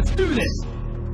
Let's do this!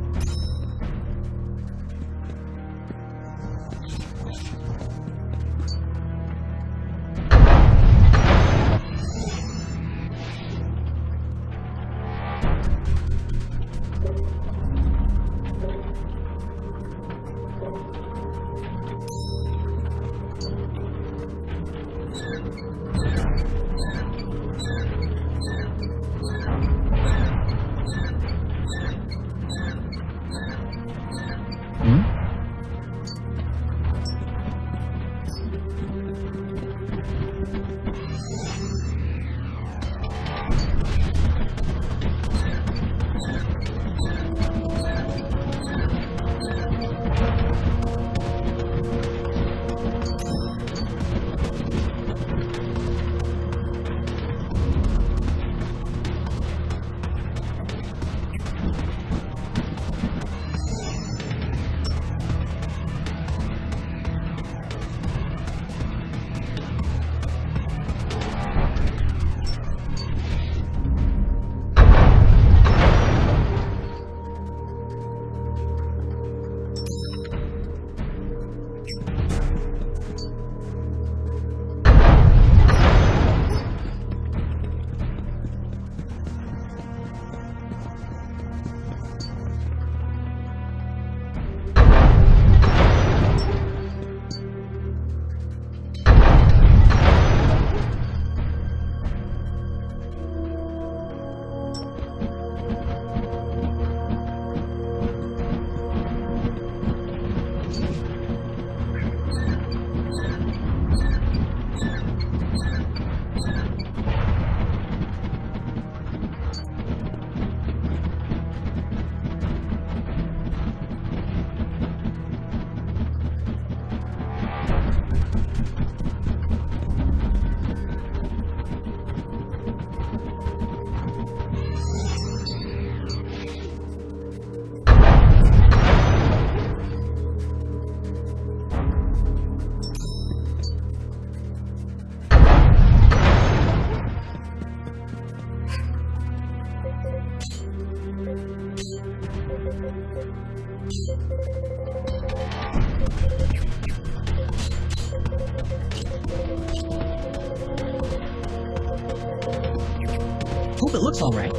Hope it looks alright.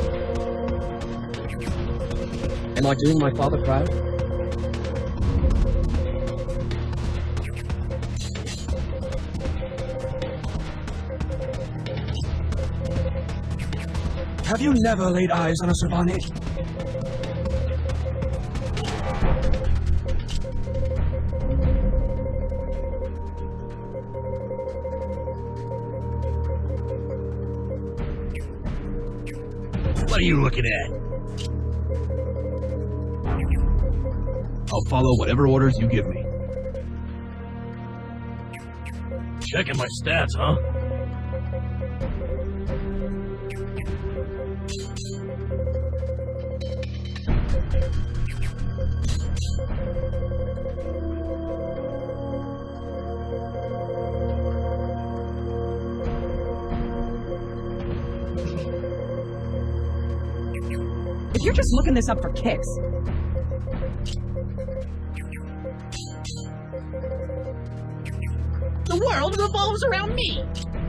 Am I doing my father proud? Have you never laid eyes on a Servani? What are you looking at? I'll follow whatever orders you give me. Checking my stats, huh? If you're just looking this up for kicks. The world revolves around me!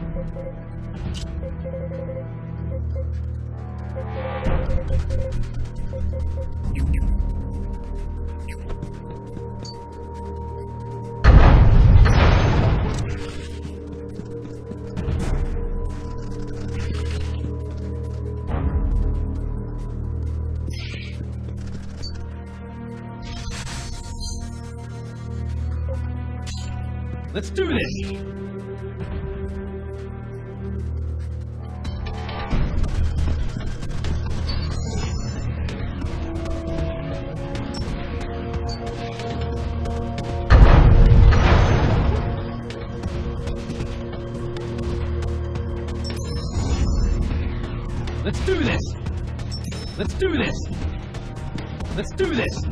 Let's do this! Let's do this! Let's do this! Let's do this!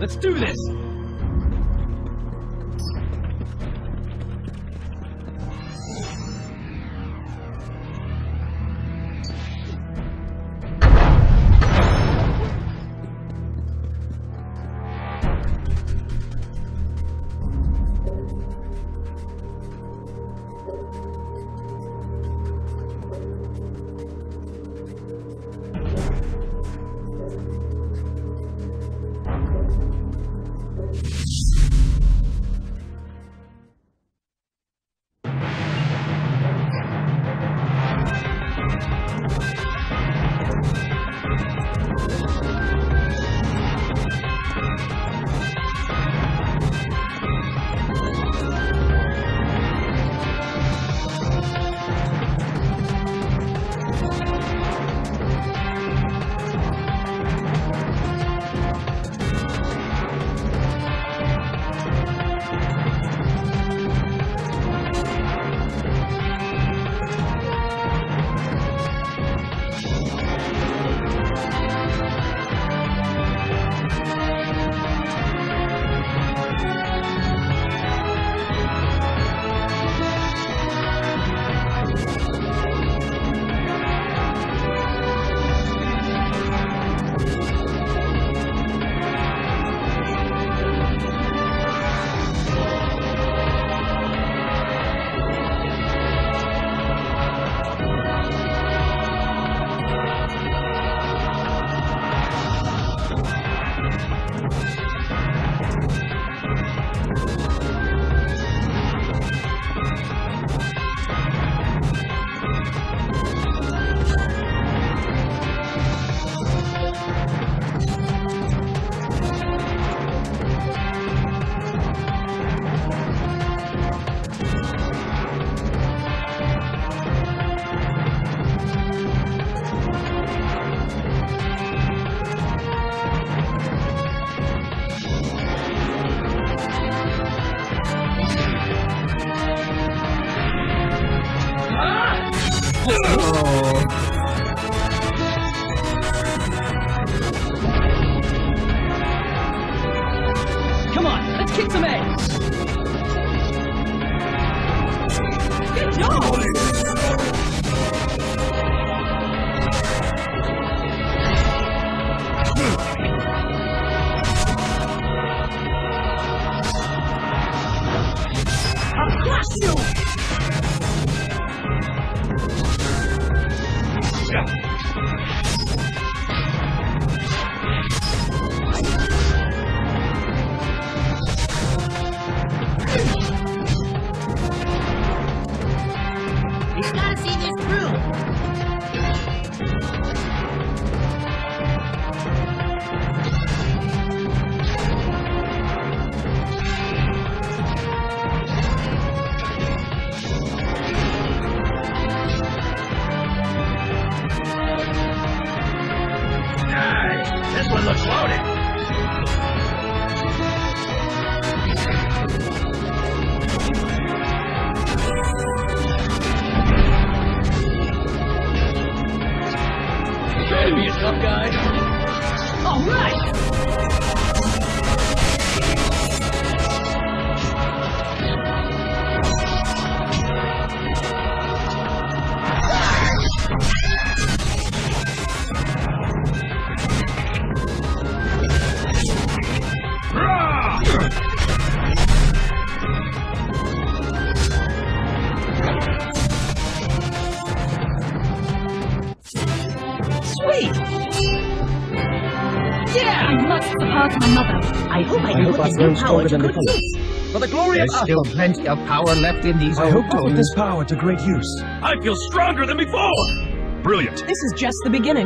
Let's do this! Come on, let's kick some ass! Good job! I'll crush you! You gotta see this through. Nice! This one looks loaded! Try to be a tough guy. All right! Sweet! Yeah! I must support my mother. I hope I can put this new power to good use. For the glory There's of still Athlum! plenty of power left in these I hope to put bones. this power to great use. I feel stronger than before! Brilliant. This is just the beginning.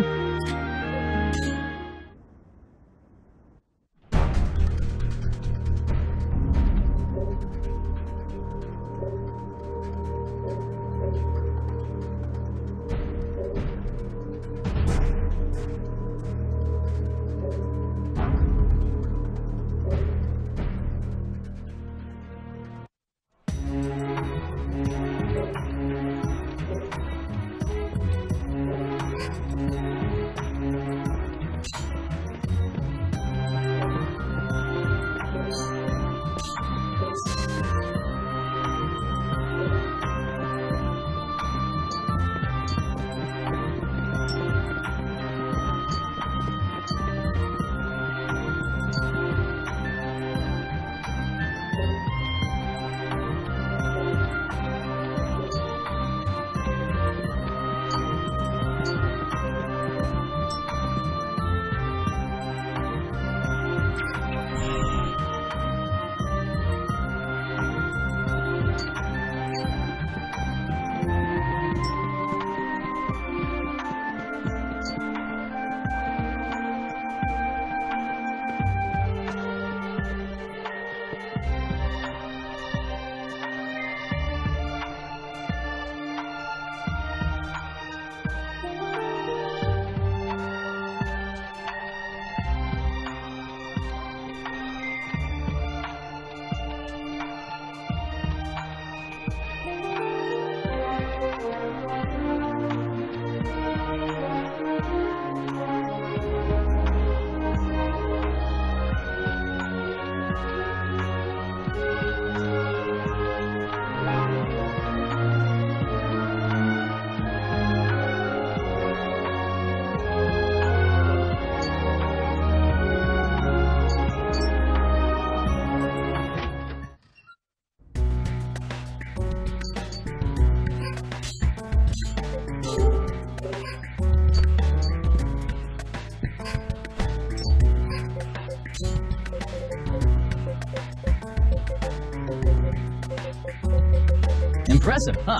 Impressive, huh?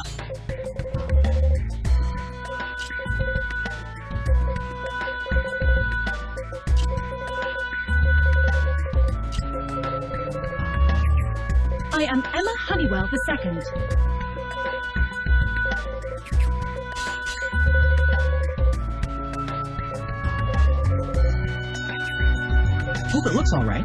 I am Emma Honeywell II. Hope it looks alright.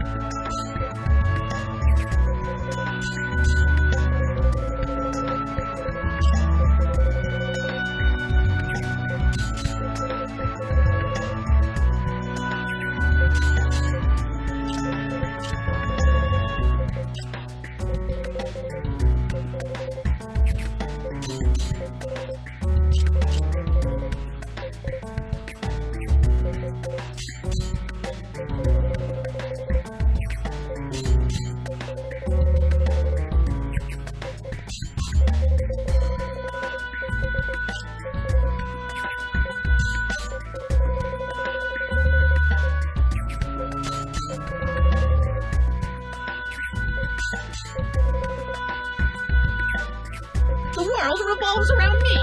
The world revolves around me!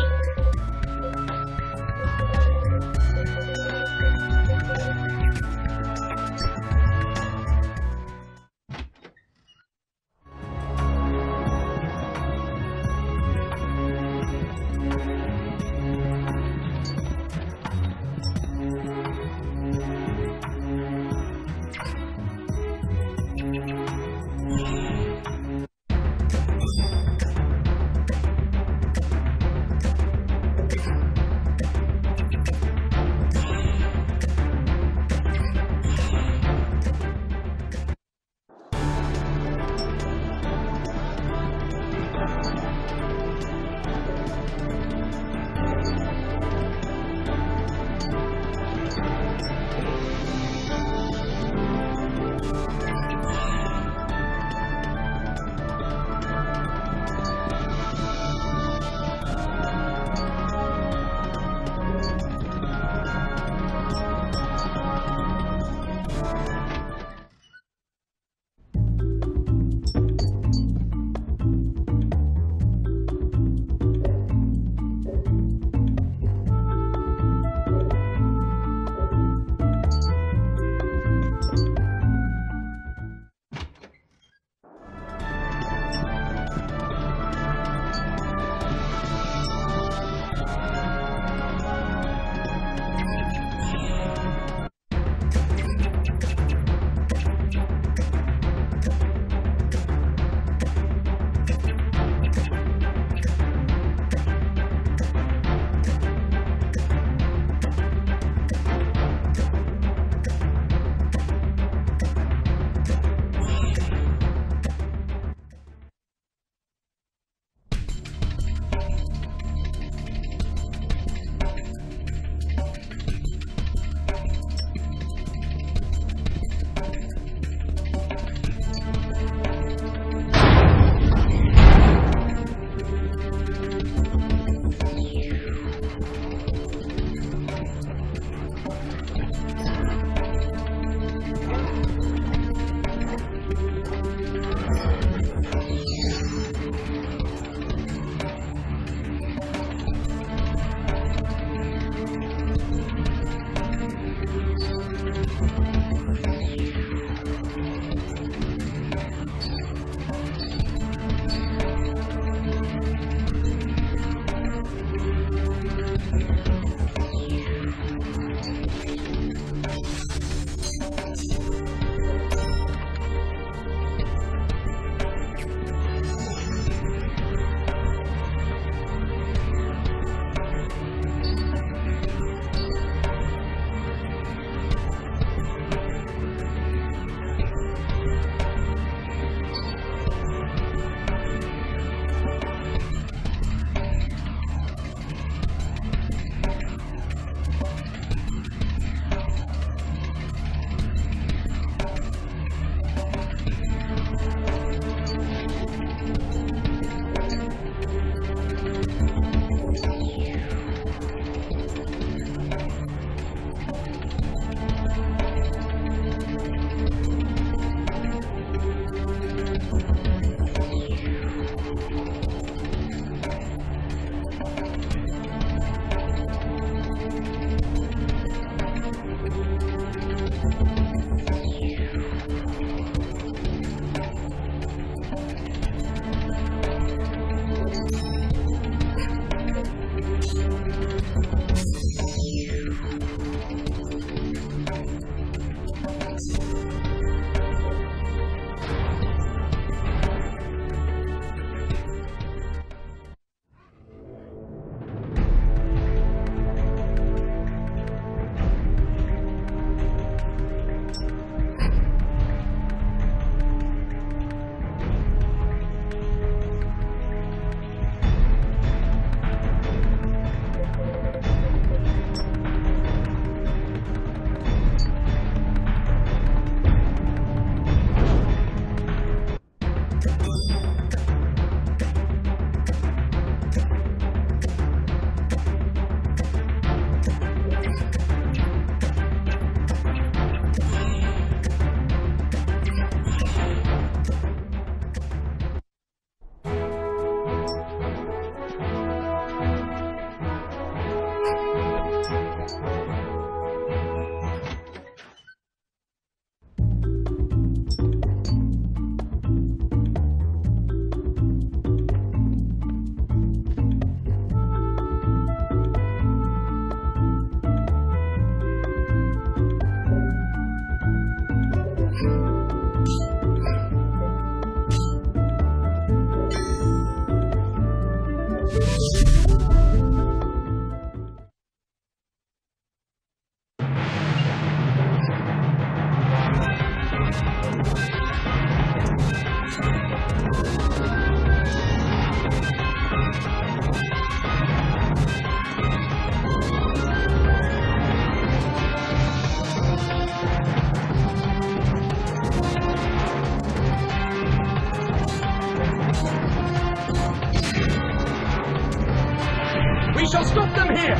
shall stop them here!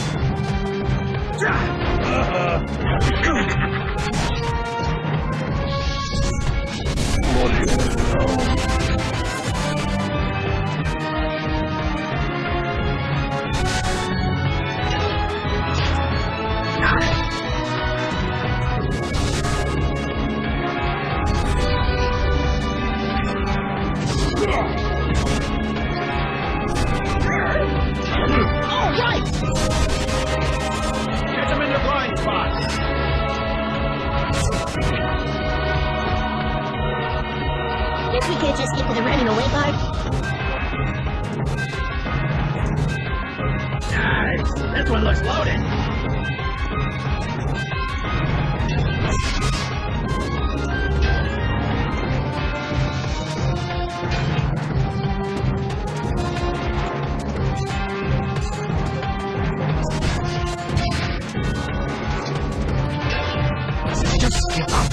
We can't just get to the running away part. Nice! This one looks loaded! Just give up!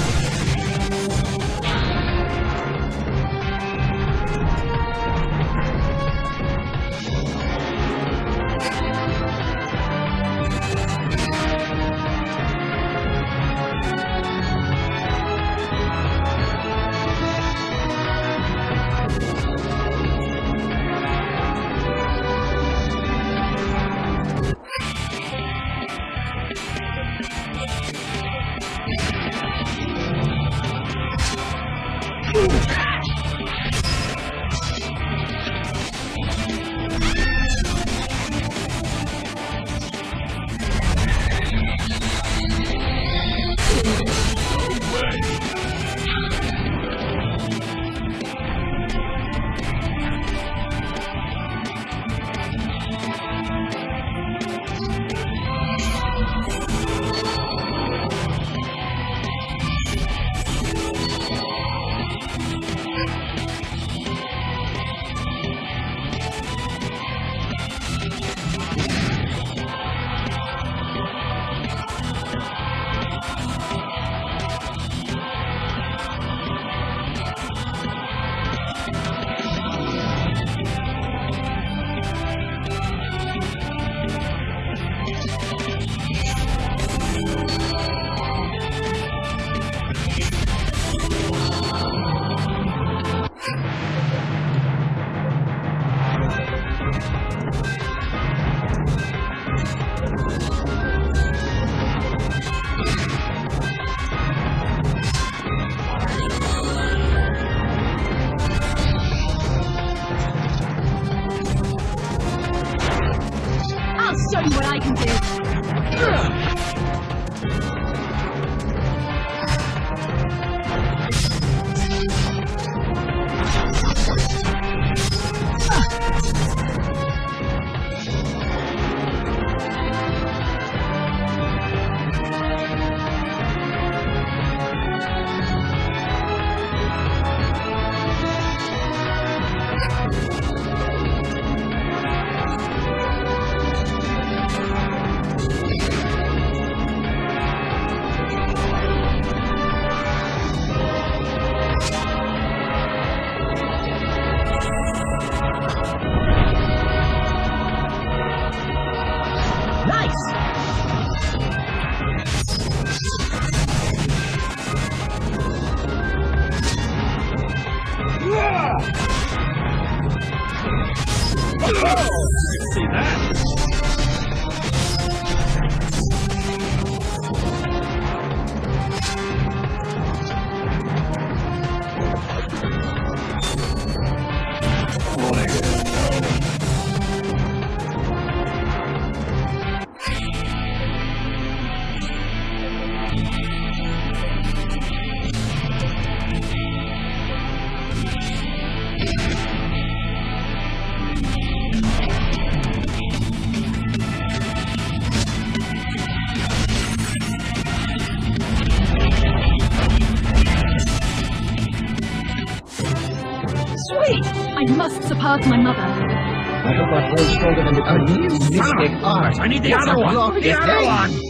Show you what I can do. See that? I must surpass my mother. I hope our blade stronger than the current. Mystic art! I need the other one! The other one!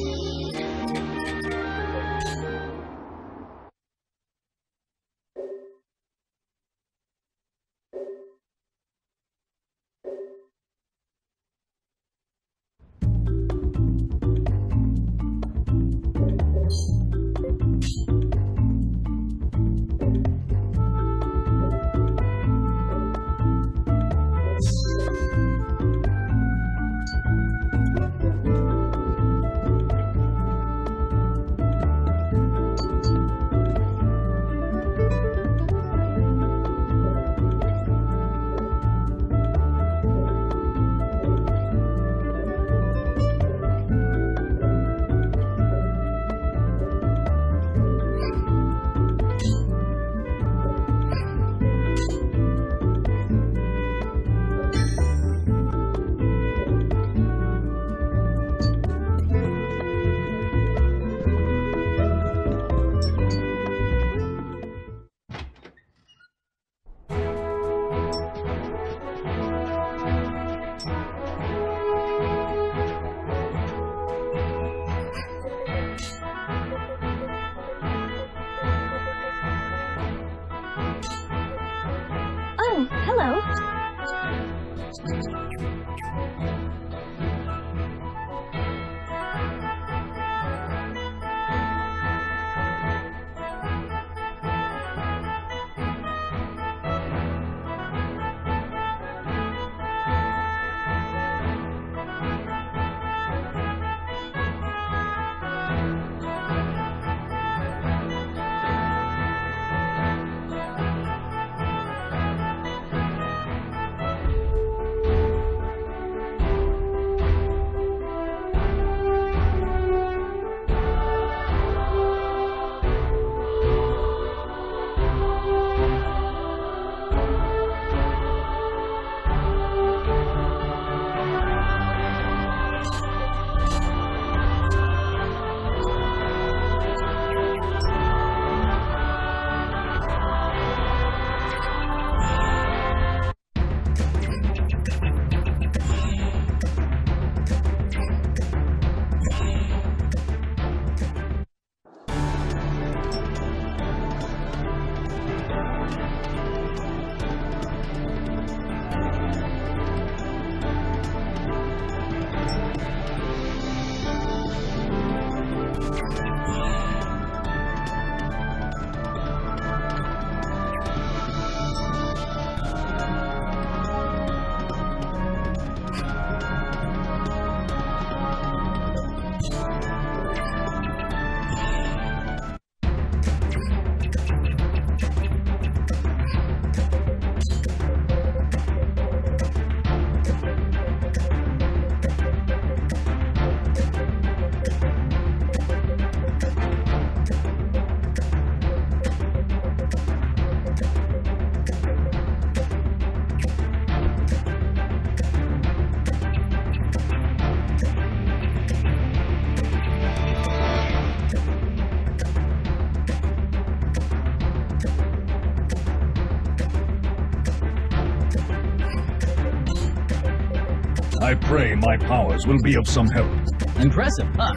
I pray my powers will be of some help. Impressive, huh?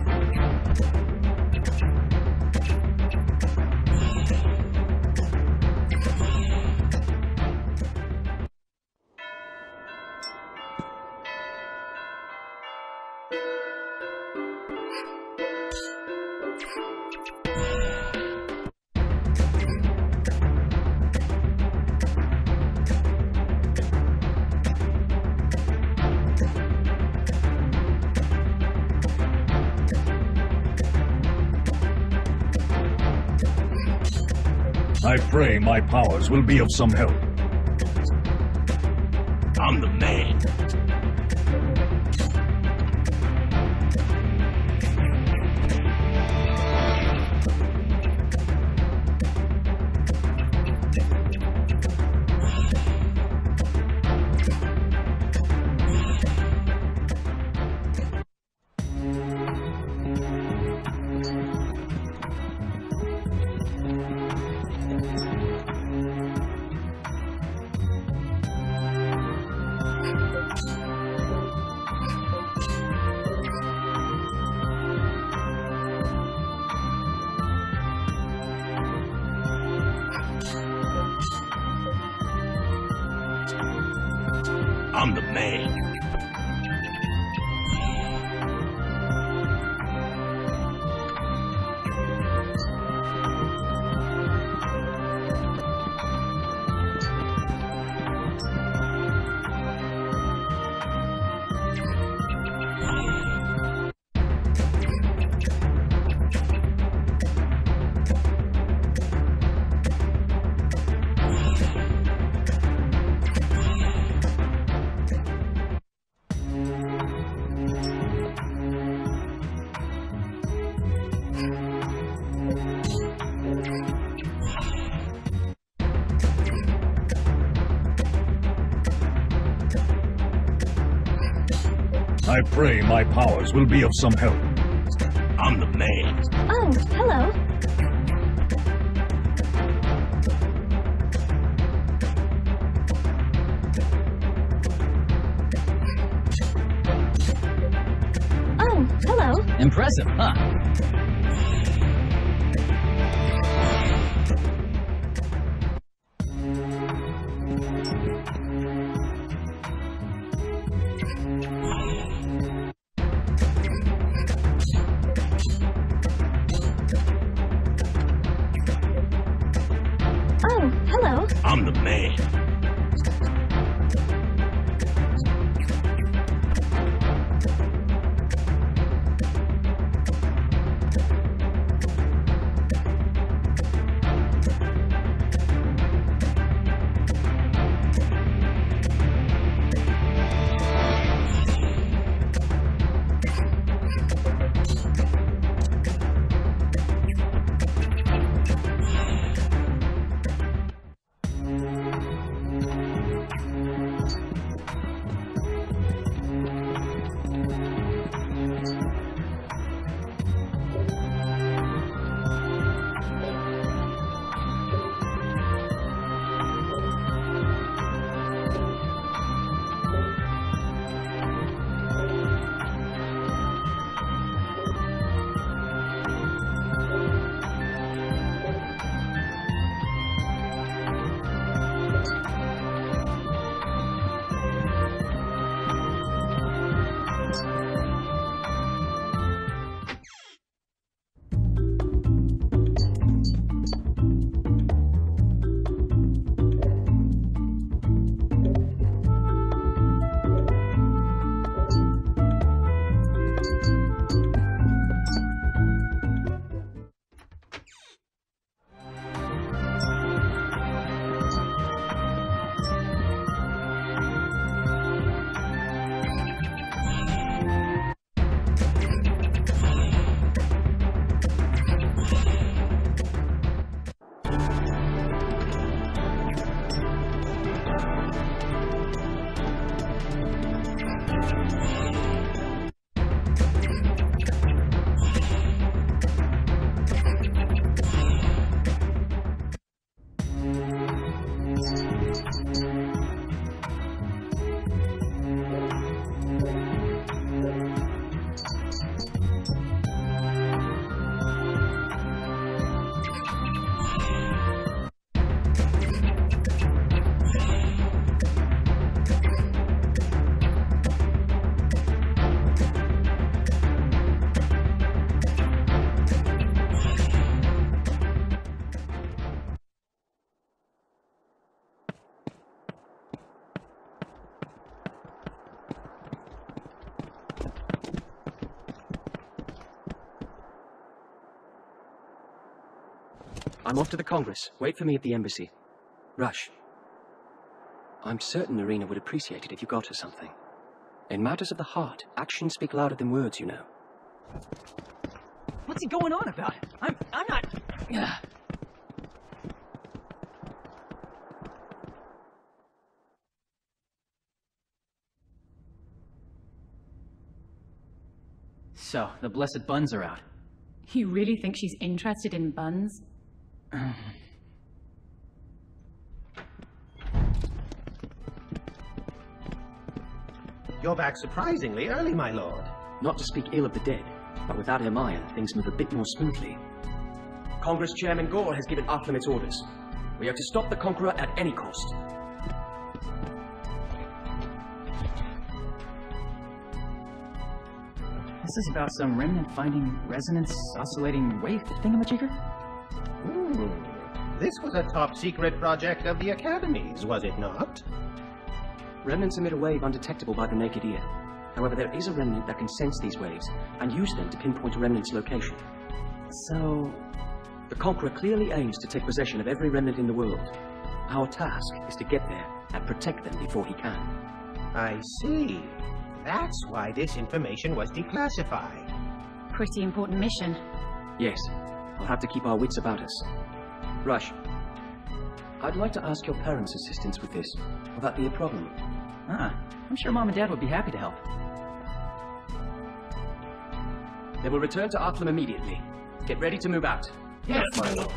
I pray my powers will be of some help. I'm the man. I'm the man. I pray my powers will be of some help. I'm the man. Oh, hello. Oh, hello. Impressive, huh? Oh, hello. I'm the man. I'm off to the Congress. Wait for me at the embassy. Rush. I'm certain Irina would appreciate it if you got her something. In matters of the heart, actions speak louder than words, you know. What's he going on about? I'm not... So, the blessed buns are out. You really think she's interested in buns? You're back surprisingly early, my lord. Not to speak ill of the dead, but without Hermione, things move a bit more smoothly. Congress Chairman Gore has given Athlum its orders. We have to stop the Conqueror at any cost. This is about some remnant finding resonance oscillating wave thingamajigger? This was a top-secret project of the Academy's, was it not? Remnants emit a wave undetectable by the naked ear. However, there is a remnant that can sense these waves and use them to pinpoint a remnant's location. So, the Conqueror clearly aims to take possession of every remnant in the world. Our task is to get there and protect them before he can. I see. That's why this information was declassified. Pretty important mission. Yes, we'll have to keep our wits about us. Rush, I'd like to ask your parents' assistance with this. Will that be a problem? I'm sure Mom and Dad would be happy to help. They will return to Athlum immediately. Get ready to move out. Yes, my lord.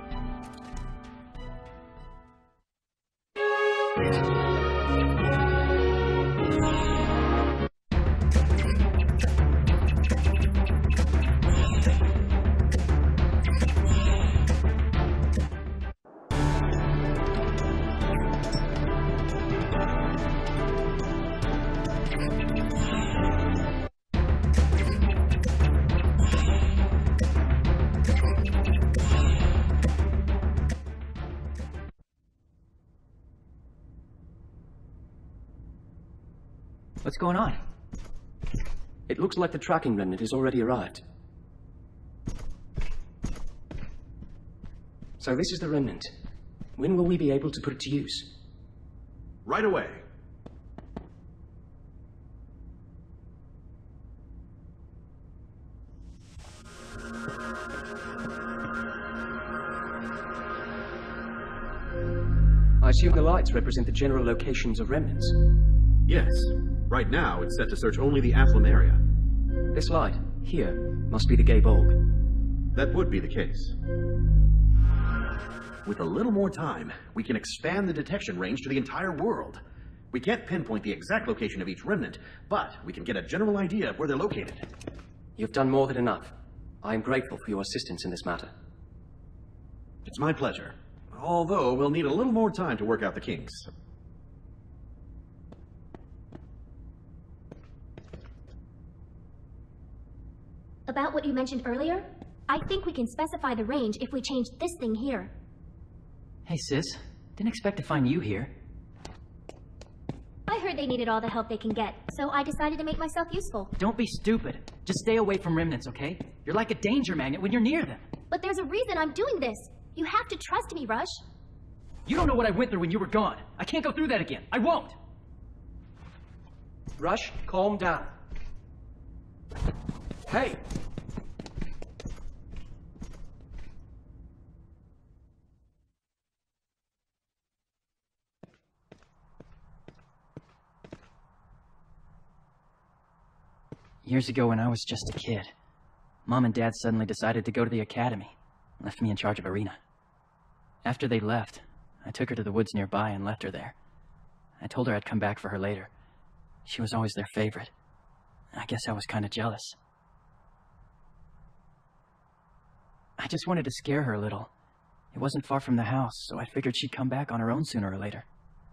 What's going on? It looks like the tracking remnant has already arrived. So this is the remnant. When will we be able to put it to use? Right away. I assume the lights represent the general locations of remnants. Yes. Right now, it's set to search only the Athlum area. This light, here, must be the gay bulb. That would be the case. With a little more time, we can expand the detection range to the entire world. We can't pinpoint the exact location of each remnant, but we can get a general idea of where they're located. You've done more than enough. I am grateful for your assistance in this matter. It's my pleasure. Although, we'll need a little more time to work out the kinks. About what you mentioned earlier, I think we can specify the range if we change this thing here. Hey, sis. Didn't expect to find you here. I heard they needed all the help they can get, so I decided to make myself useful. Don't be stupid. Just stay away from remnants, okay? You're like a danger magnet when you're near them. But there's a reason I'm doing this. You have to trust me, Rush. You don't know what I went through when you were gone. I can't go through that again. I won't. Rush, calm down. Hey! Years ago when I was just a kid, Mom and Dad suddenly decided to go to the academy, and left me in charge of Irina. After they left, I took her to the woods nearby and left her there. I told her I'd come back for her later. She was always their favorite. I guess I was kind of jealous. I just wanted to scare her a little. It wasn't far from the house, so I figured she'd come back on her own sooner or later.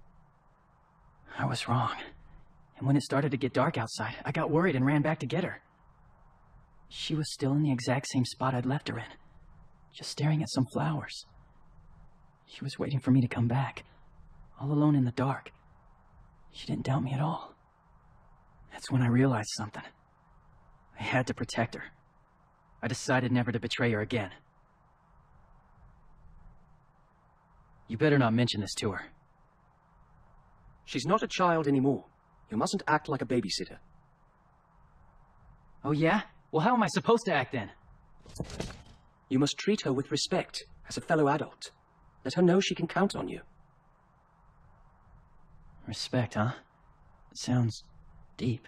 I was wrong. And when it started to get dark outside, I got worried and ran back to get her. She was still in the exact same spot I'd left her in, just staring at some flowers. She was waiting for me to come back, all alone in the dark. She didn't doubt me at all. That's when I realized something. I had to protect her. I decided never to betray her again. You better not mention this to her. She's not a child anymore. You mustn't act like a babysitter. Oh yeah? Well, how am I supposed to act then? You must treat her with respect, as a fellow adult. Let her know she can count on you. Respect, huh? It sounds deep.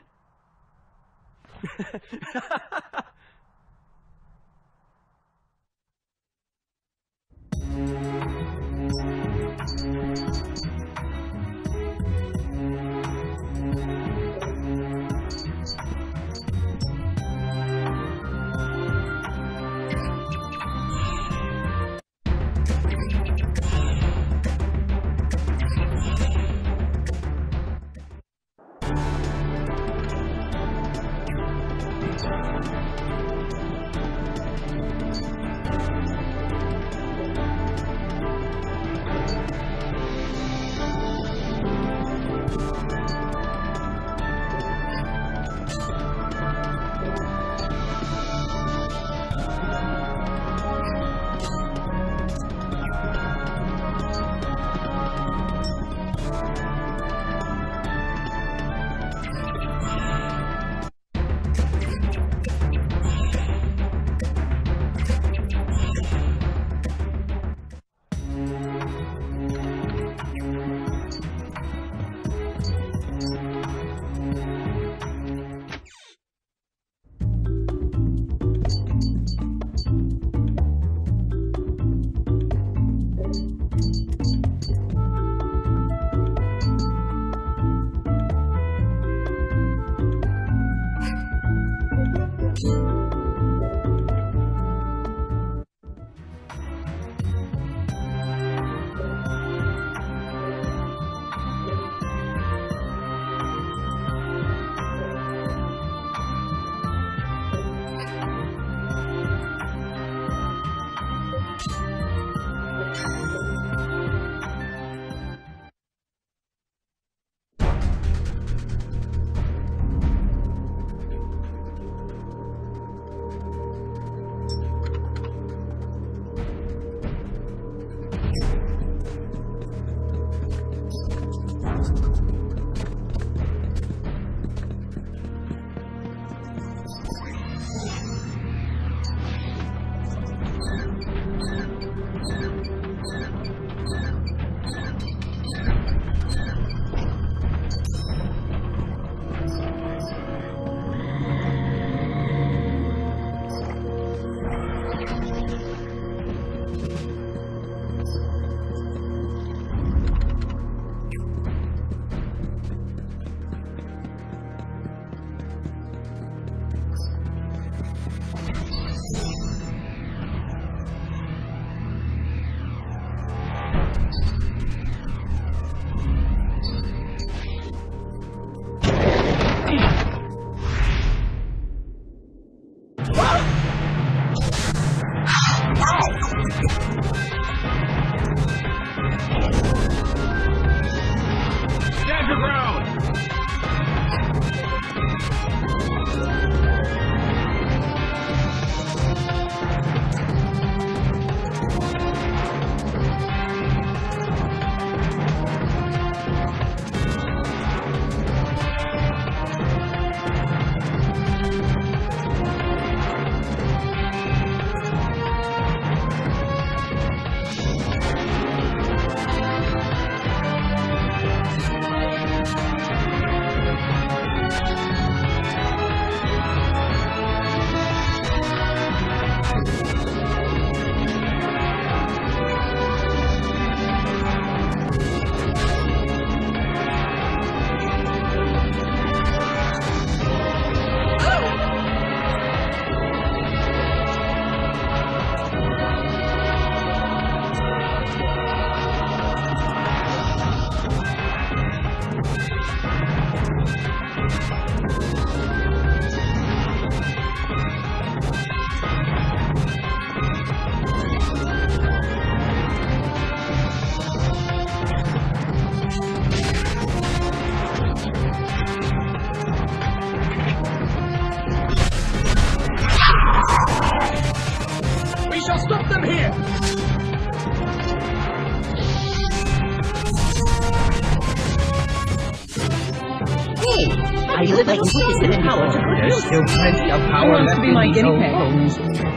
I hope I can put this in power to There's produce. still plenty of Who power wants left to be in my these guinea old pig? bones.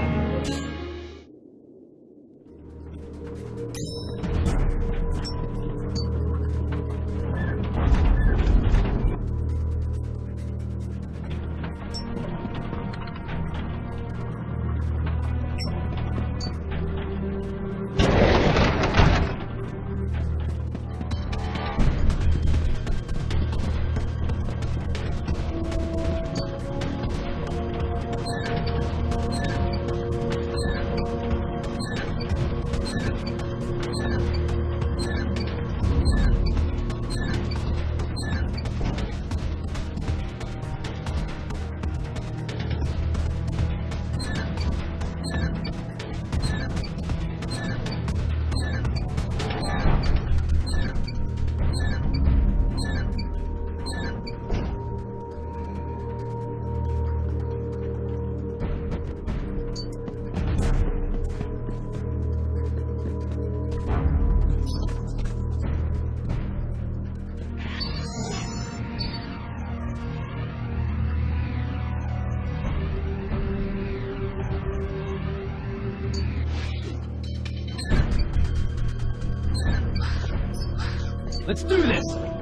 Let's do this!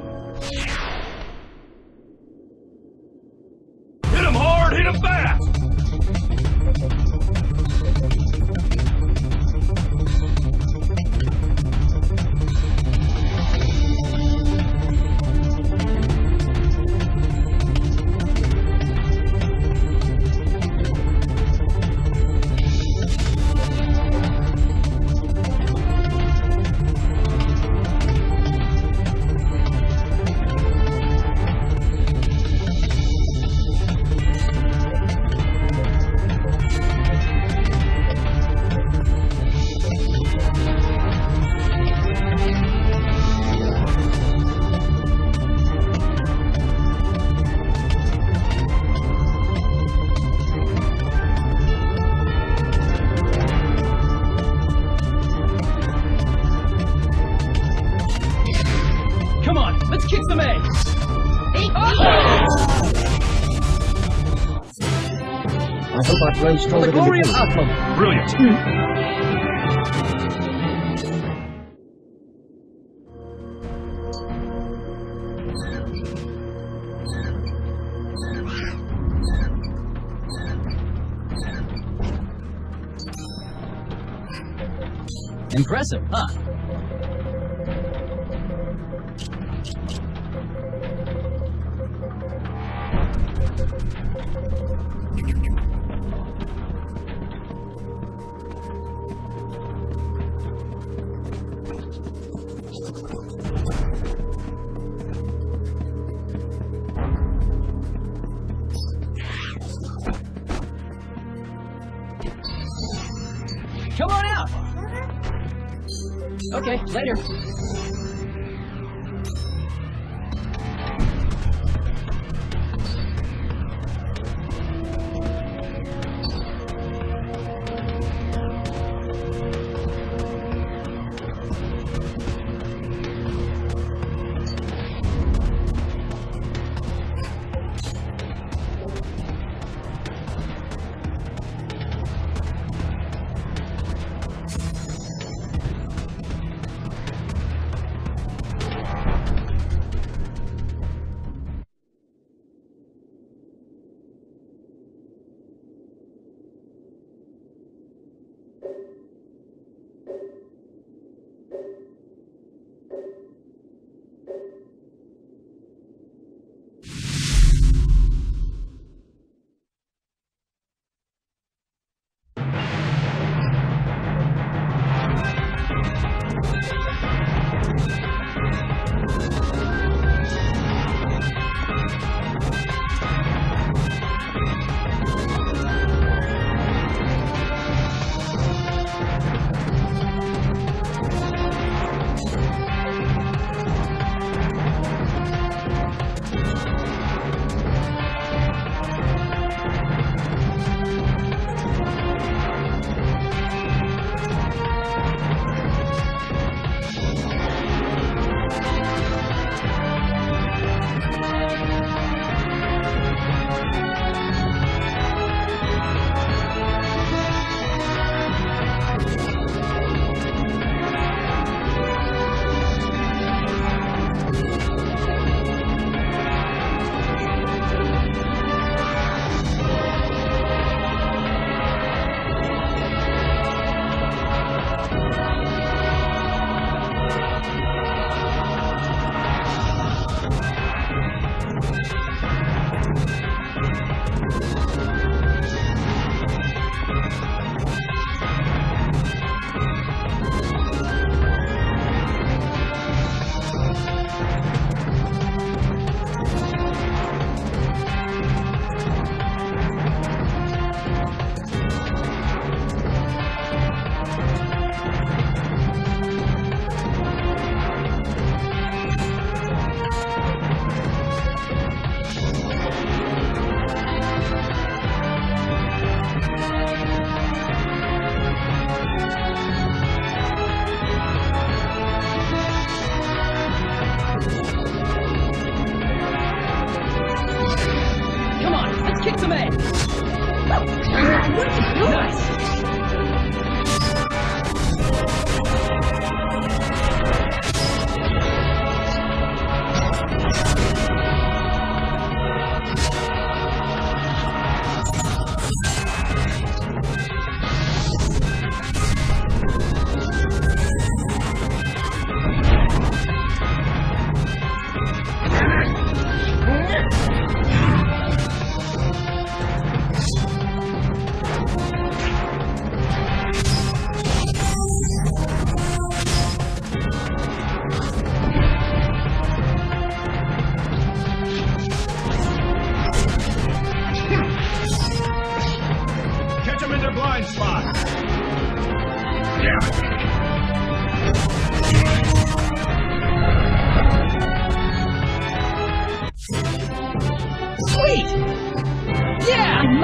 Hit him hard, hit him fast! Come on, let's kick some eggs! I hope I've grown For stronger the than glory of before. Athlum! Brilliant. Impressive, huh? Come on out! Okay, later.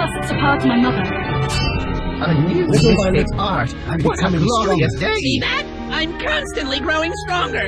must support my mother. A new mystic art. I'm What a becoming glorious stronger. day! See that? I'm constantly growing stronger.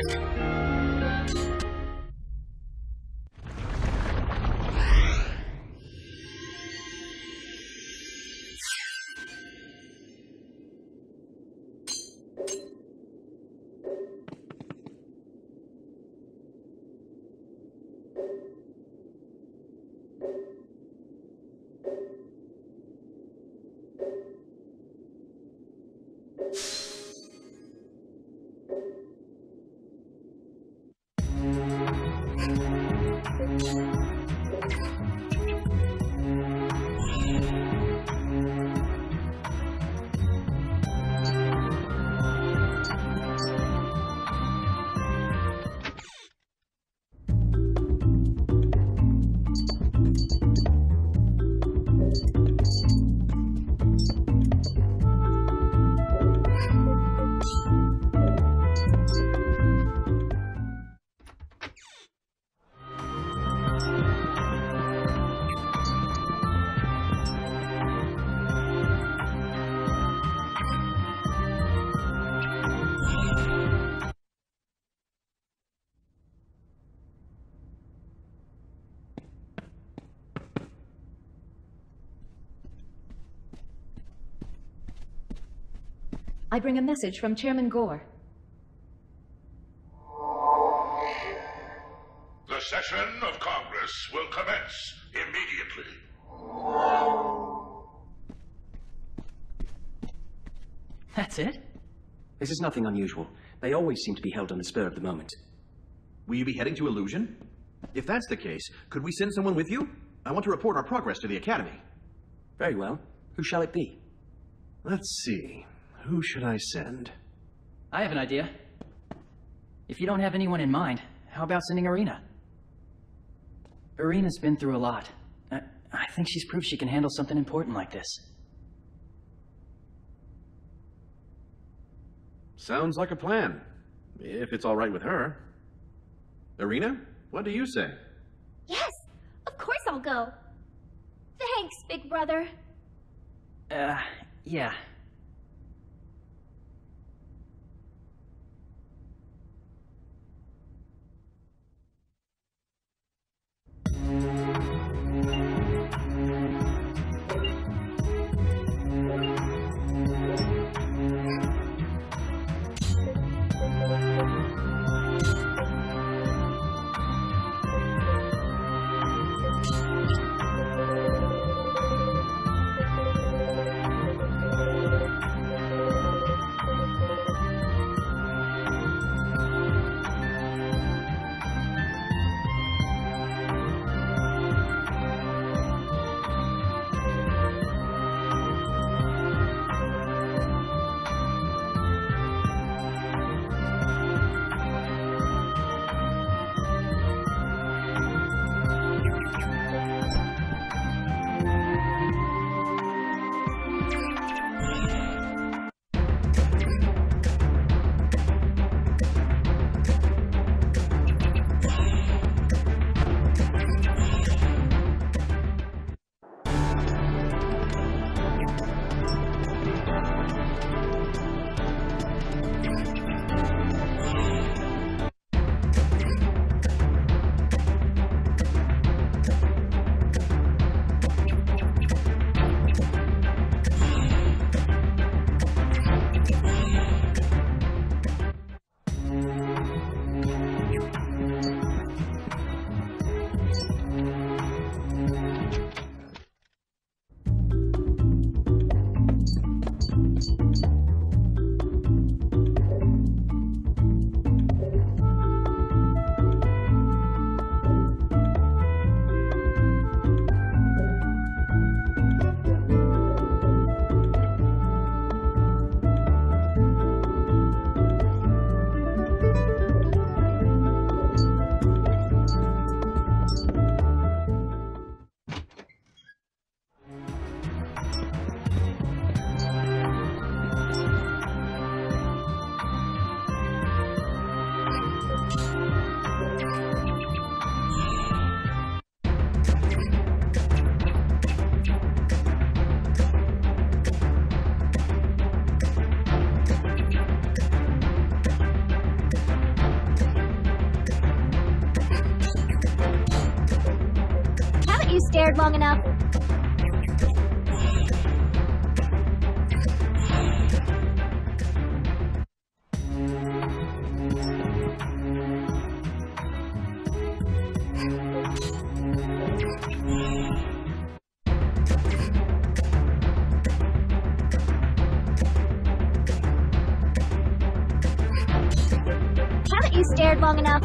I bring a message from Chairman Gore. The session of Congress will commence immediately. That's it? This is nothing unusual. They always seem to be held on the spur of the moment. Will you be heading to Illusion? If that's the case, could we send someone with you? I want to report our progress to the Academy. Very well. Who shall it be? Let's see. Who should I send? I have an idea. If you don't have anyone in mind, how about sending Irina? Irina's been through a lot. I think she's proved she can handle something important like this. Sounds like a plan. If it's all right with her. Irina, what do you say? Yes, of course I'll go. Thanks, big brother. Yeah. stared long enough? Haven't you stared long enough?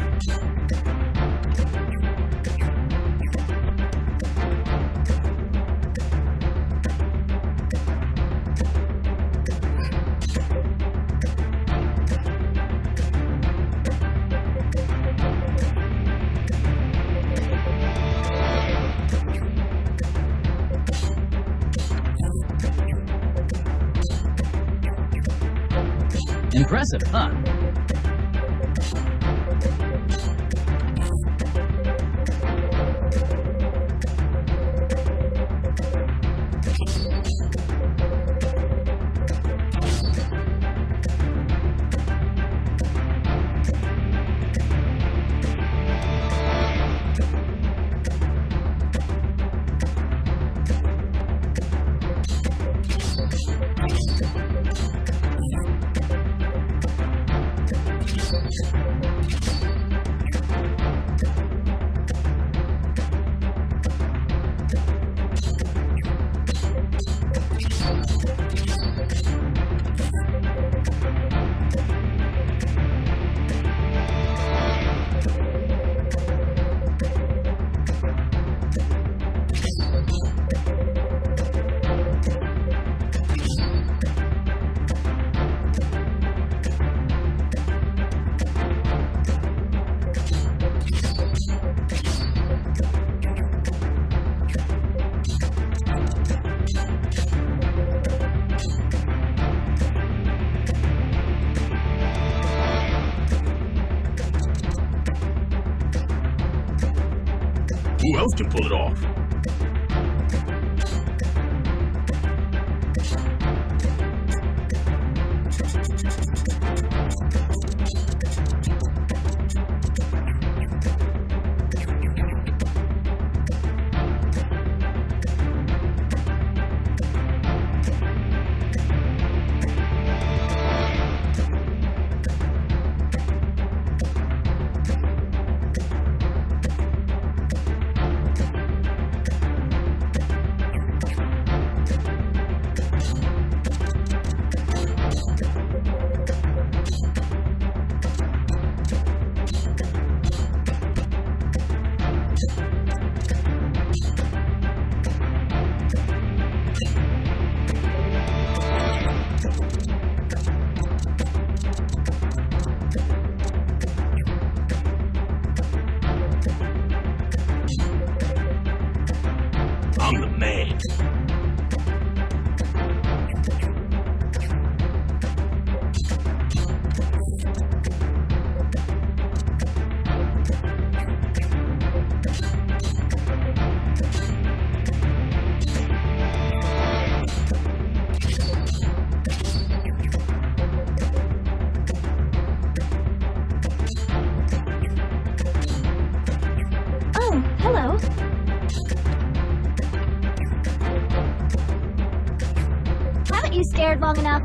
Impressive, huh? Who else can pull it off? I'm the man. Oh, hello. Haven't you stared long enough?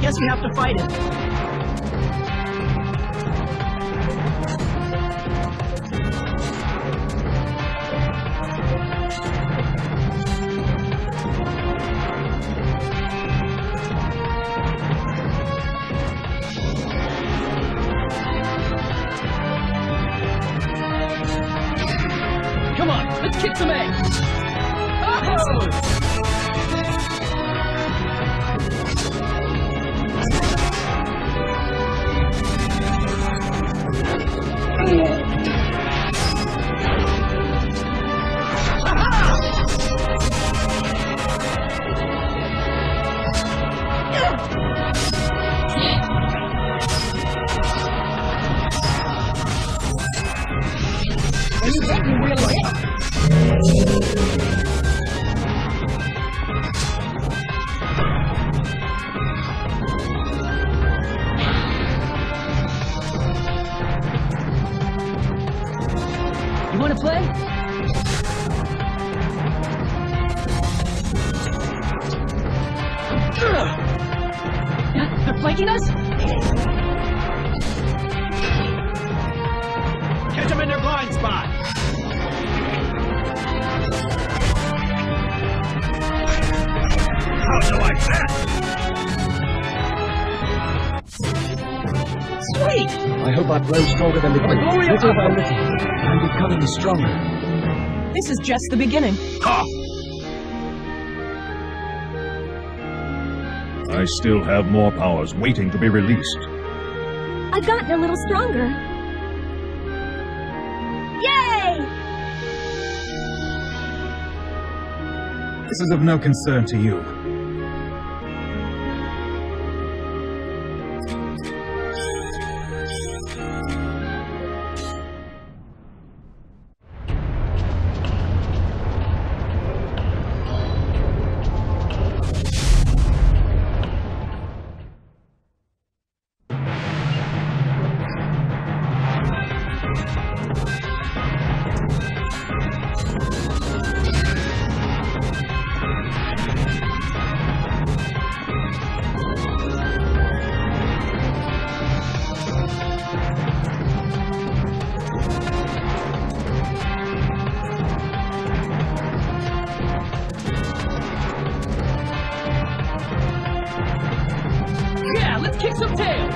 guess you have to fight it. Come on, let's kick some eggs! Oh! You wanna play? They're flanking us? Catch them in their blind spot! How'd you like that? Sweet! I hope I grow stronger than before. Little by little, I'm becoming stronger. This is just the beginning. Ha! I still have more powers waiting to be released. I've gotten a little stronger. Yay! This is of no concern to you. Kick some tail!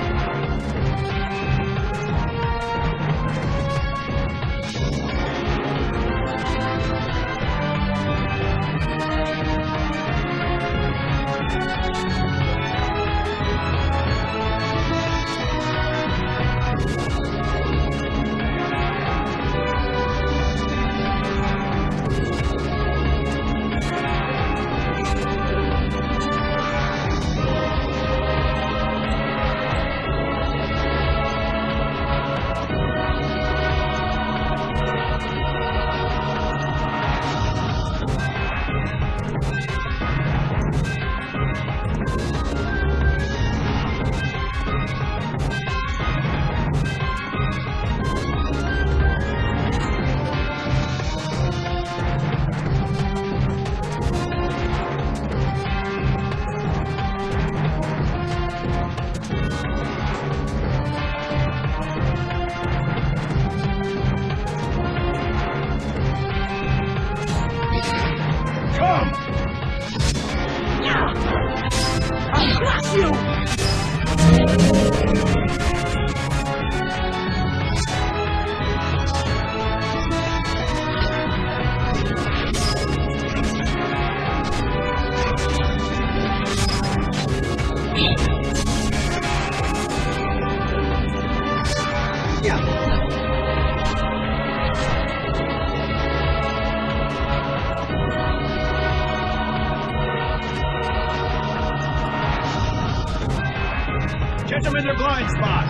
Catch them in their blind spot!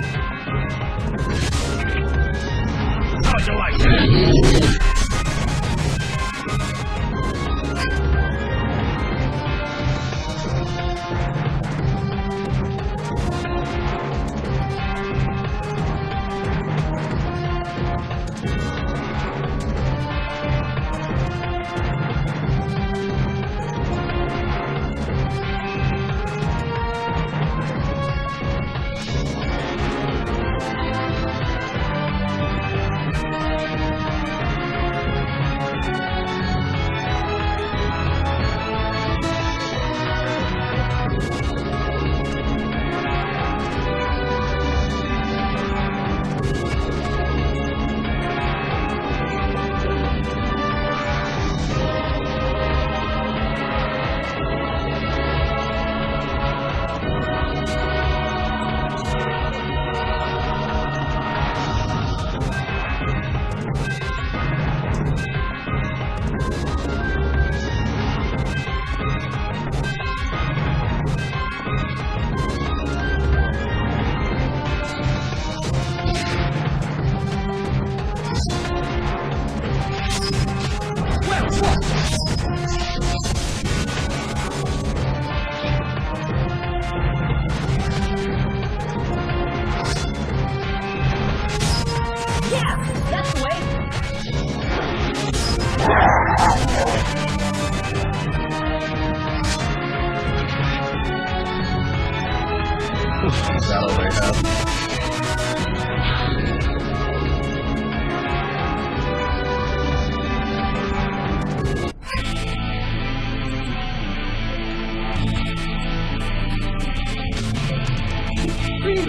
How'd you like that?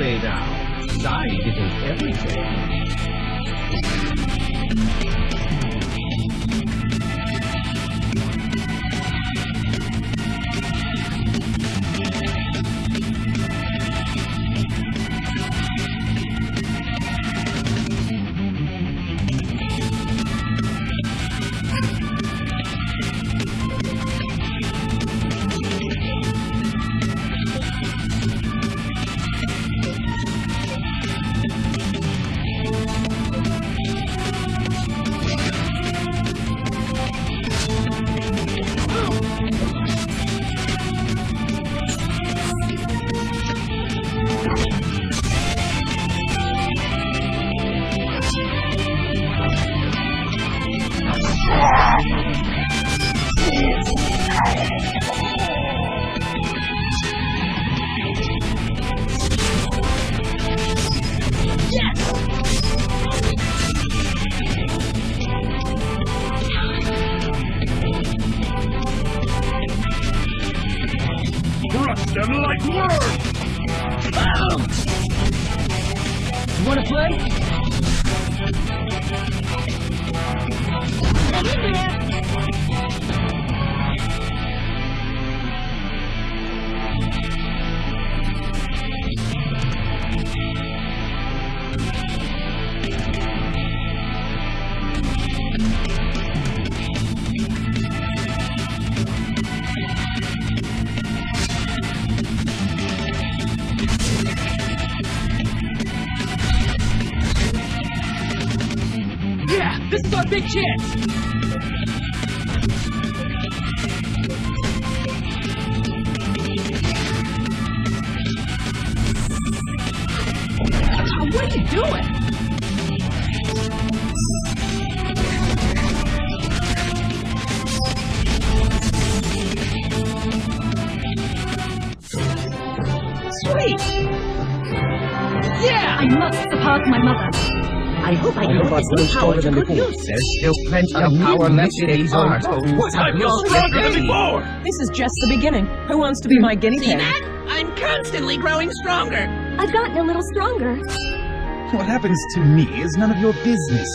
Steady now. Size isn't everything. This is our big chance! What are you doing? Sweet! Yeah! I must surpass my mother. I hope I can put this new power to good use. There's still plenty of power left in these arms. I'm stronger than before! This is just the beginning. Who wants to be my guinea pig? See that? I'm constantly growing stronger. I've gotten a little stronger. What happens to me is none of your business.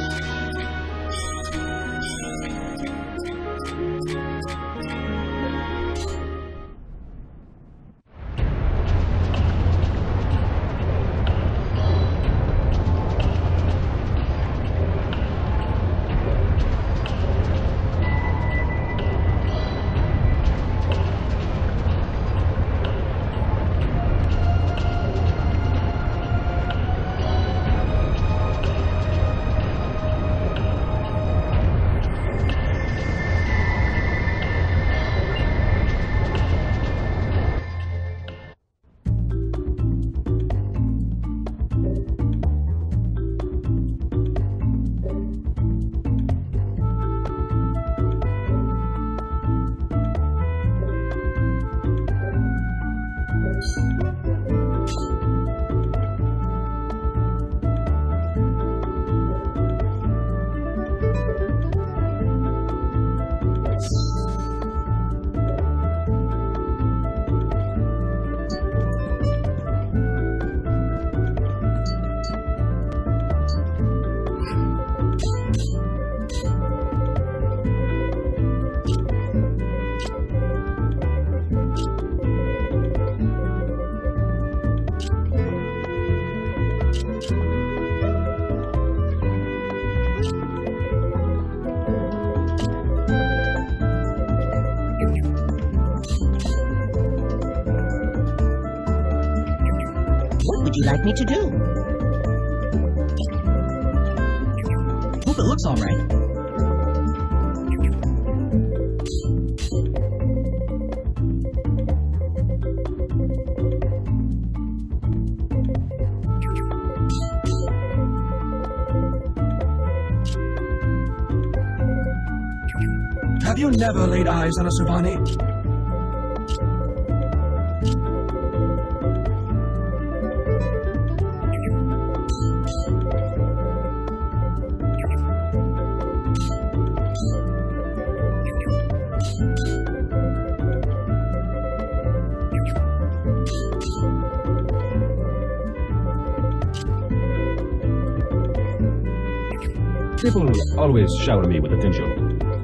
Like me to do? Hope it looks all right. Have you never laid eyes on a Servani? People always shower me with attention.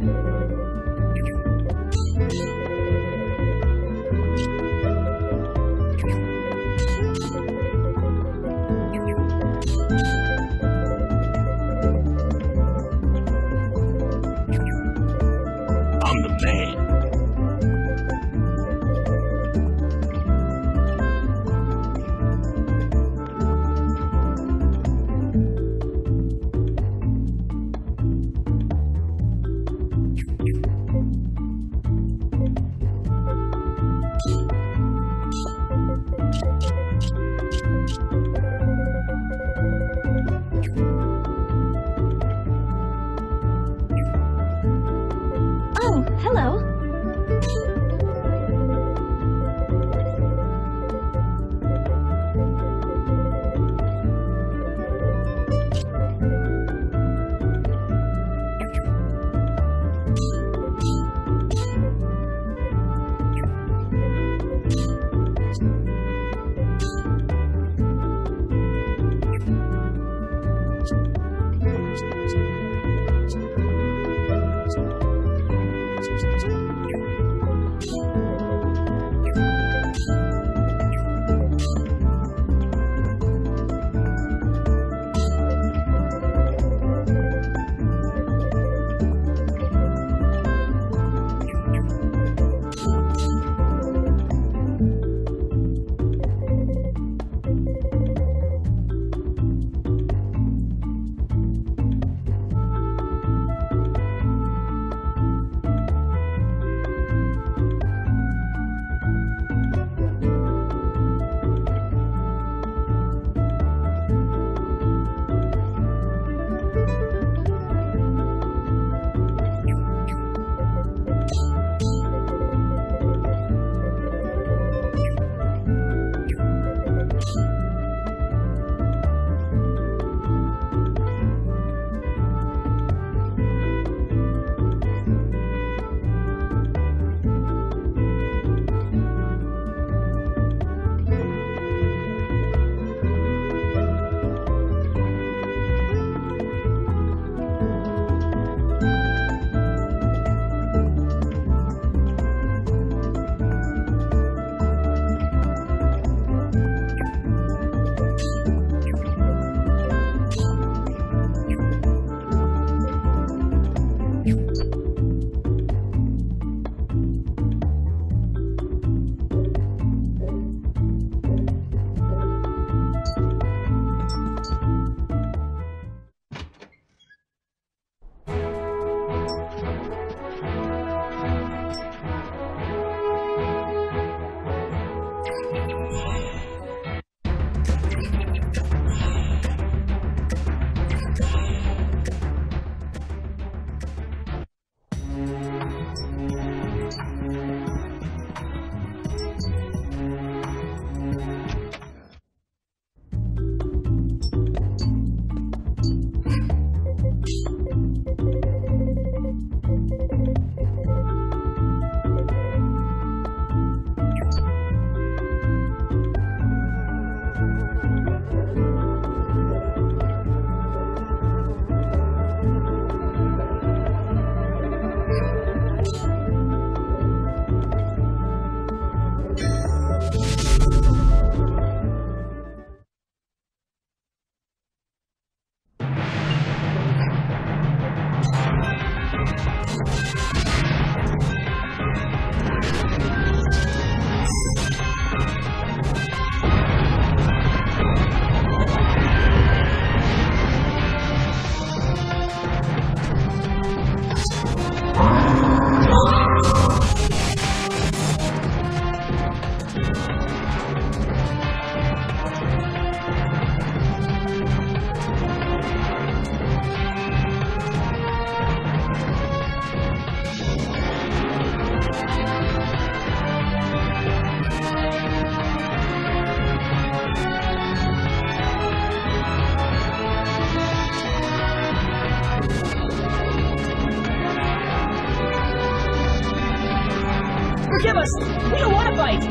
Forgive us! We don't want to fight!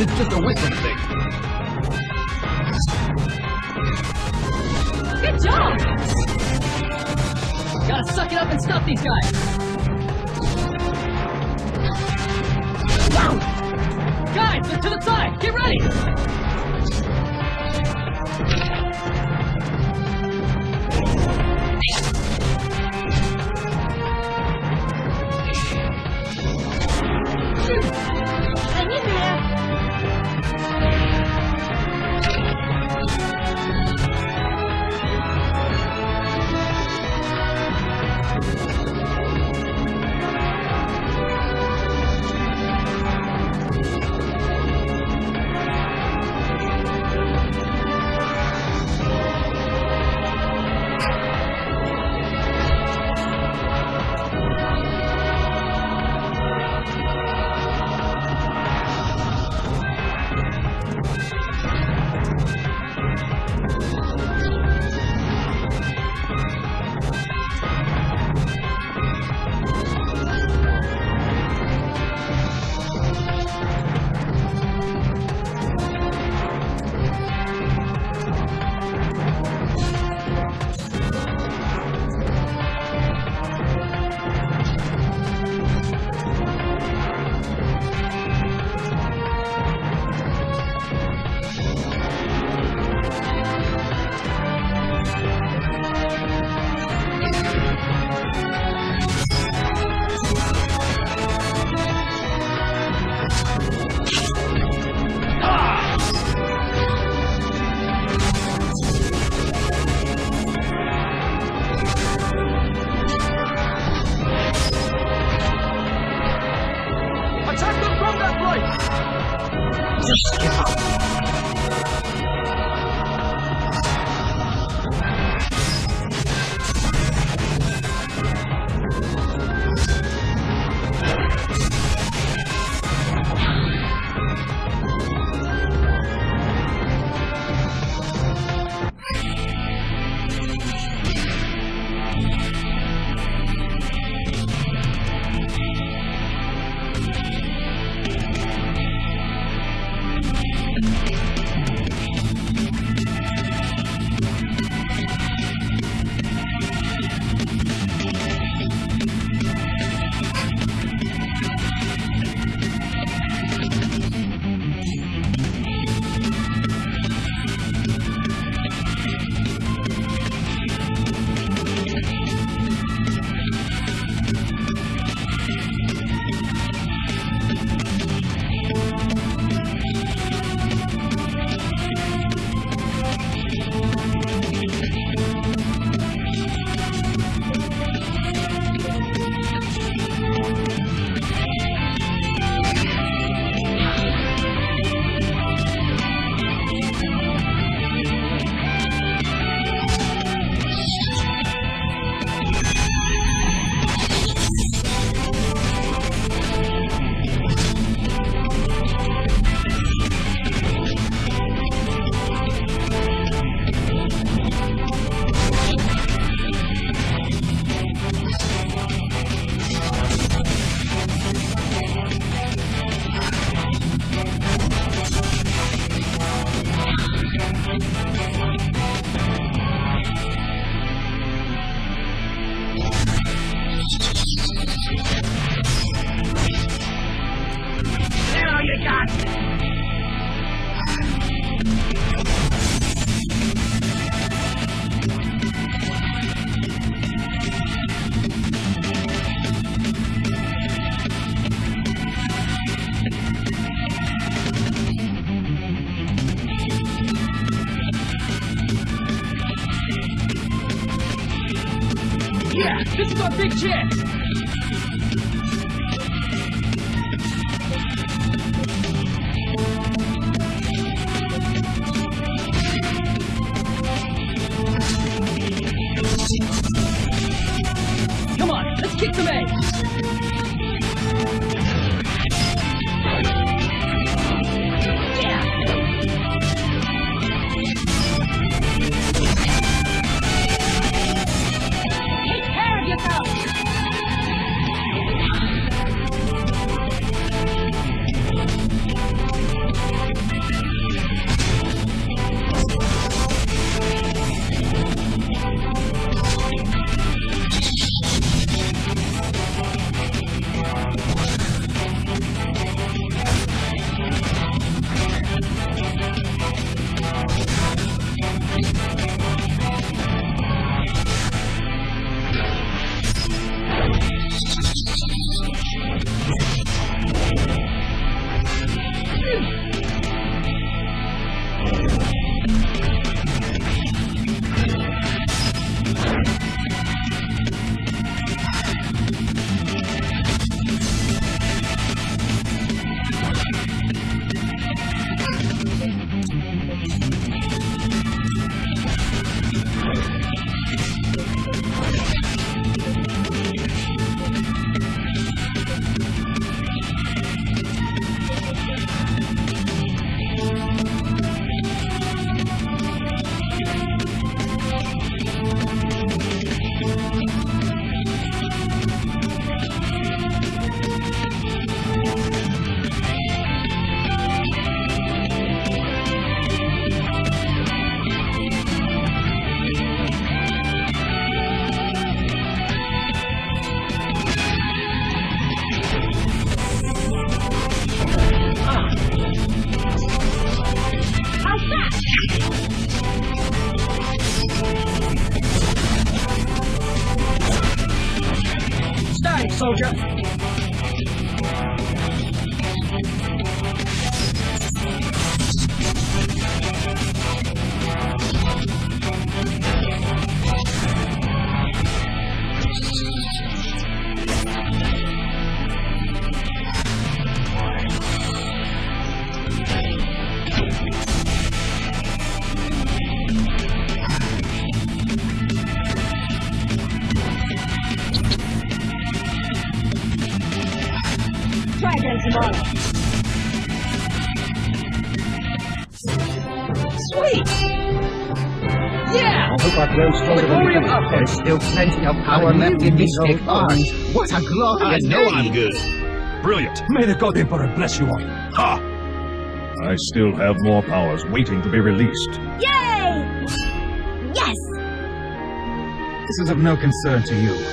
It's just a whistling thing. Good job! Gotta suck it up and stop these guys. Guys, they're to the side! Get ready! Hang in there! Yeah, this is our big chance! Come on, let's kick some eggs! soldier! Try again tomorrow. Sweet! Yeah! I hope I've grown stronger than Glory of before. There's still plenty of power left in this big heart. What a I glorious know day! I'm good. Brilliant. May the God Emperor bless you all. Ha! I still have more powers waiting to be released. Yay! Yes! This is of no concern to you.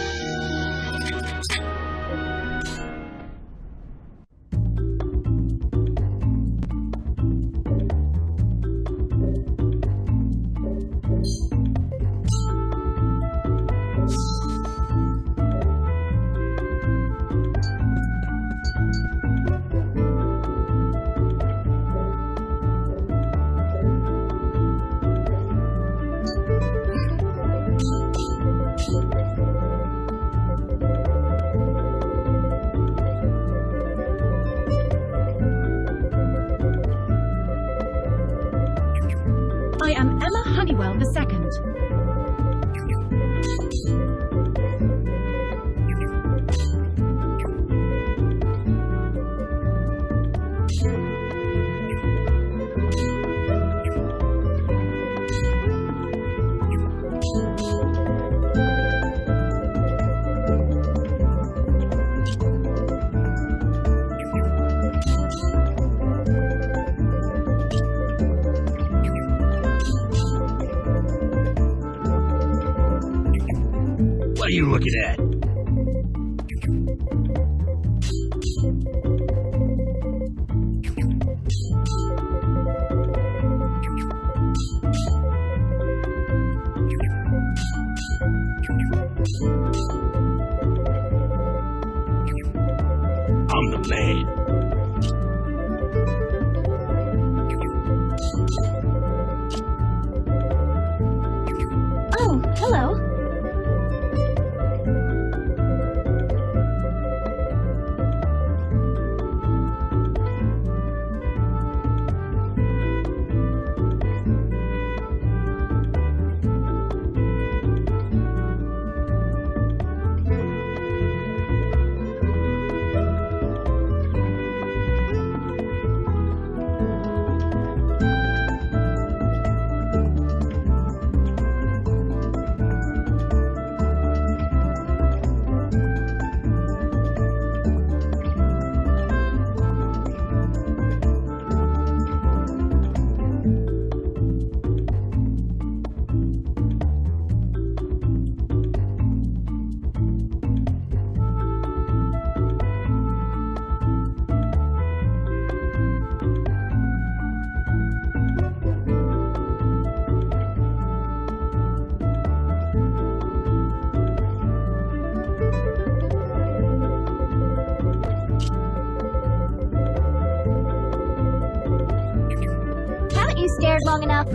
I am Emma Honeywell II. What are you looking at? I'm the man. Oh, hello. Haven't you stared long enough?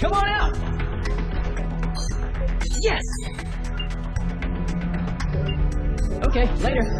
Come on out! Yes! Okay, later.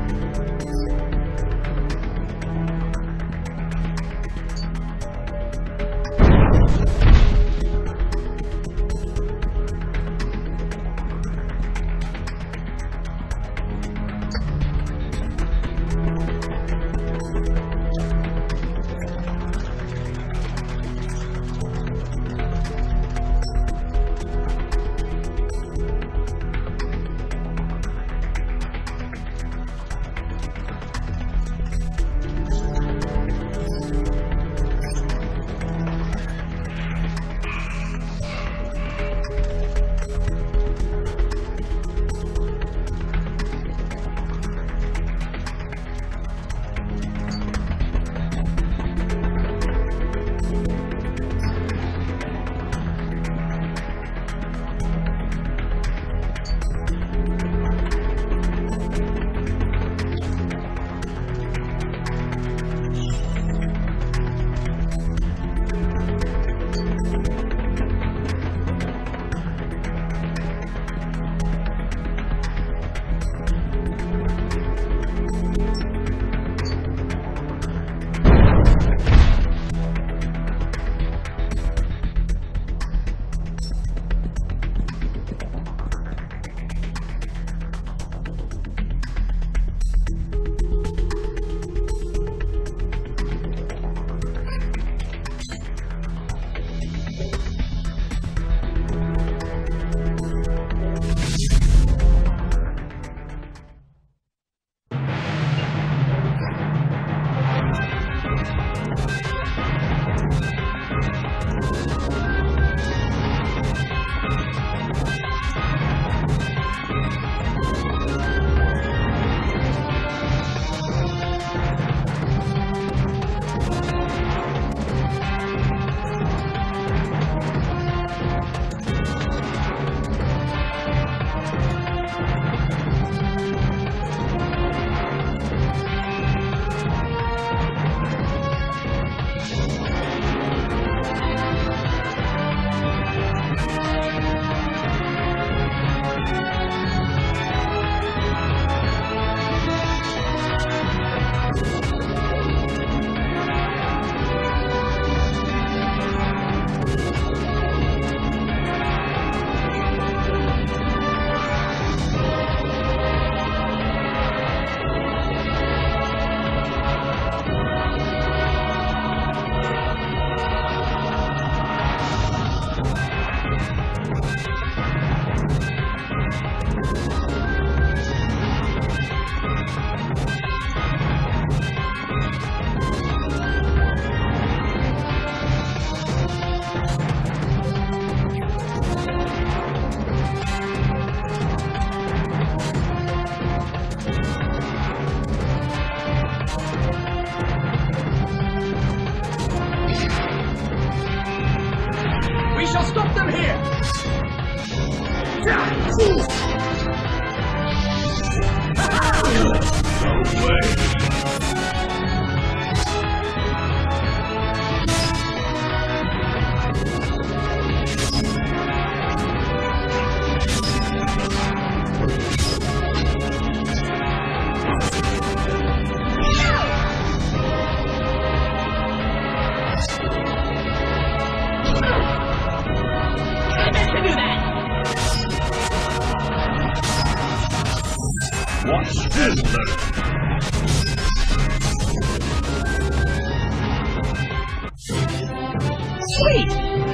Sweet!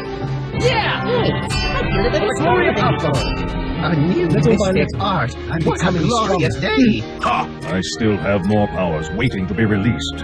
Yeah! I feel a bit of a glory of popcorn. A new mystic art. I'm becoming a glorious day. Ha! I still have more powers waiting to be released.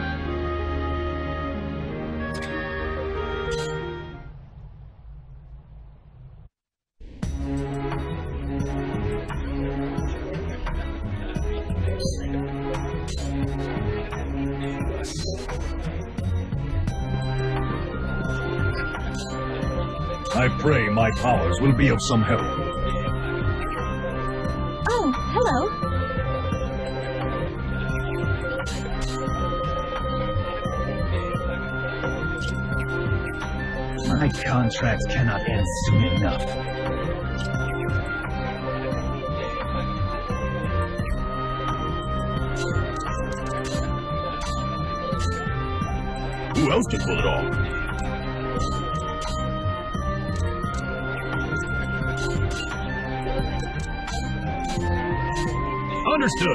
I pray my powers will be of some help. Oh, hello. My contract cannot end soon enough. Who else can pull it off? Understood.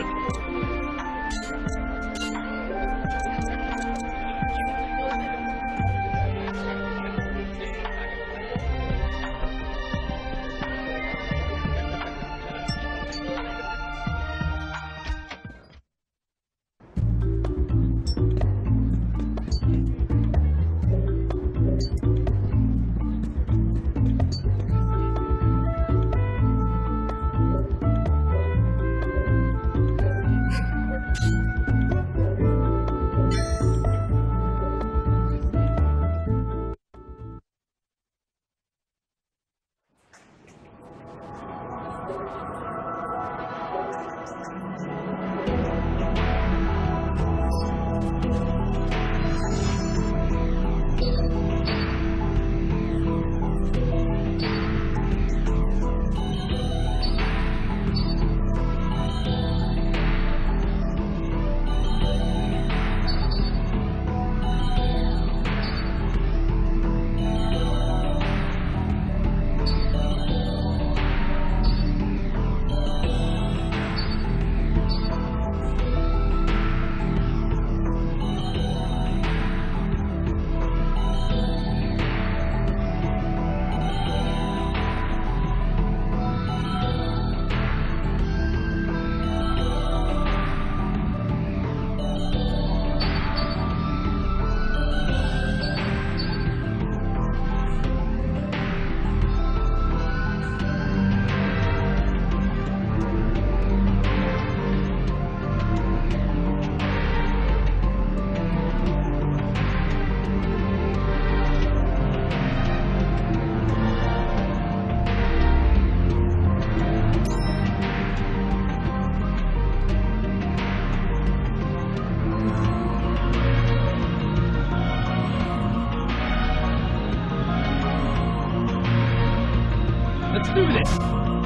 Let's do this!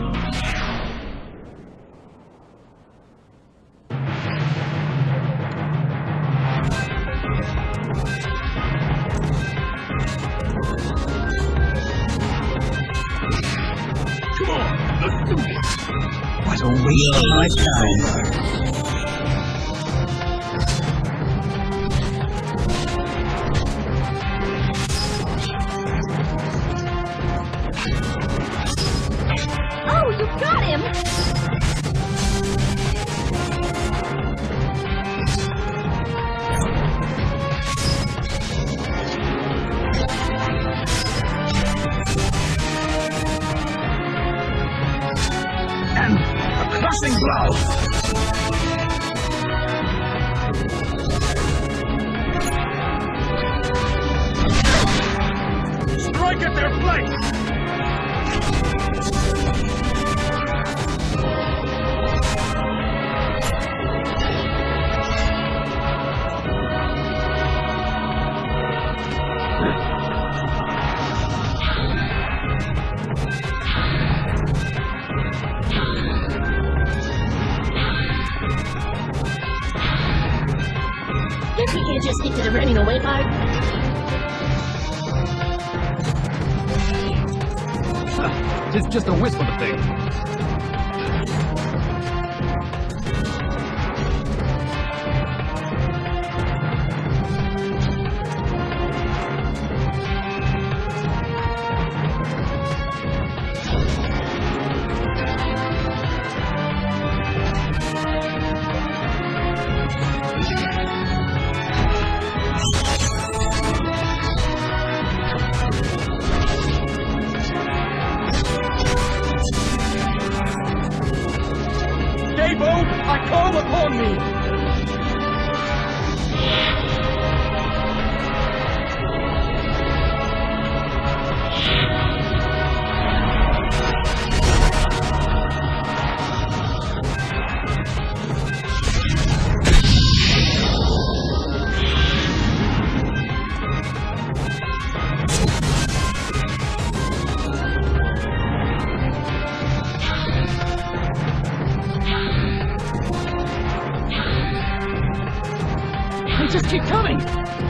Come on, let's do this! What a waste of my time! Strike at their flanks! Guess we can't just stick to the running away part. Just a wisp of a thing. mine!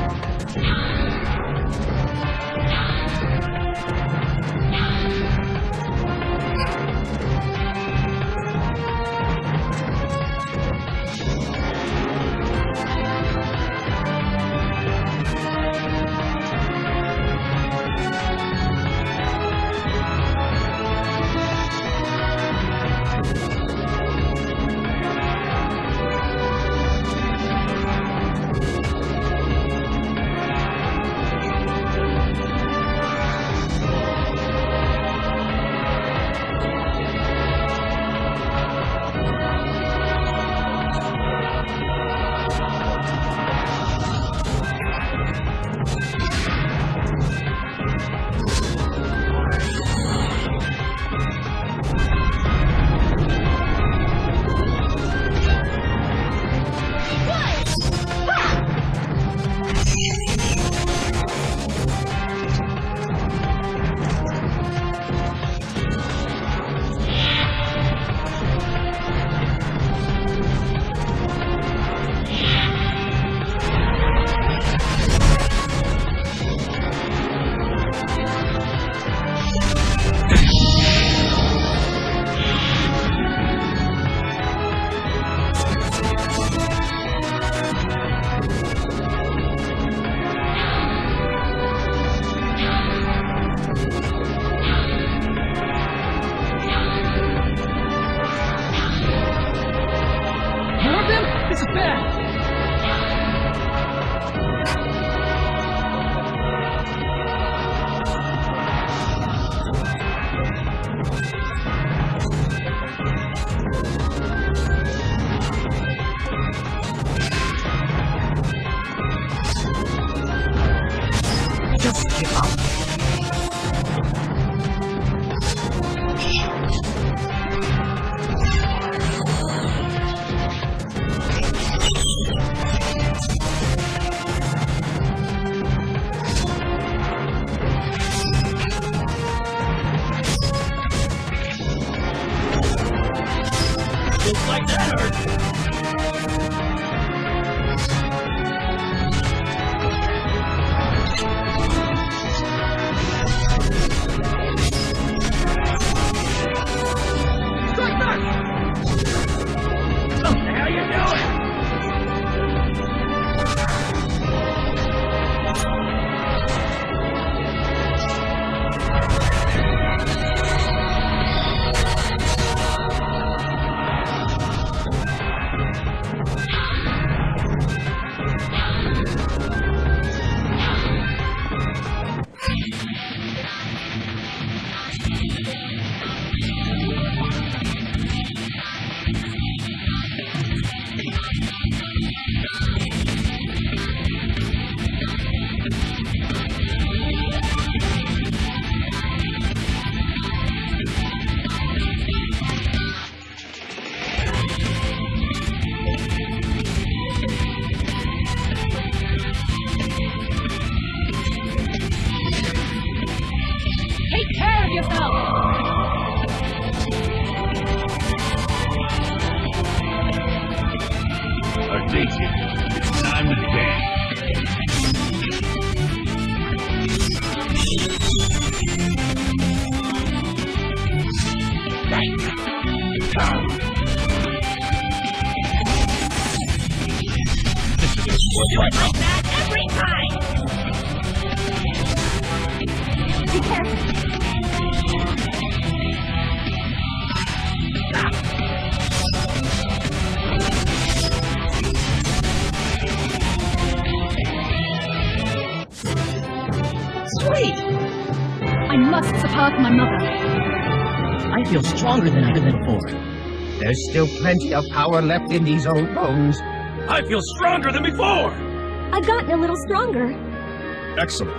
I feel stronger than before. There's still plenty of power left in these old bones. I feel stronger than before! I've gotten a little stronger. Excellent.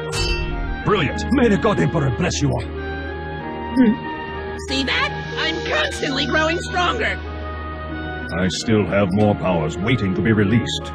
Brilliant. May the God Emperor bless you all. See that? I'm constantly growing stronger. I still have more powers waiting to be released.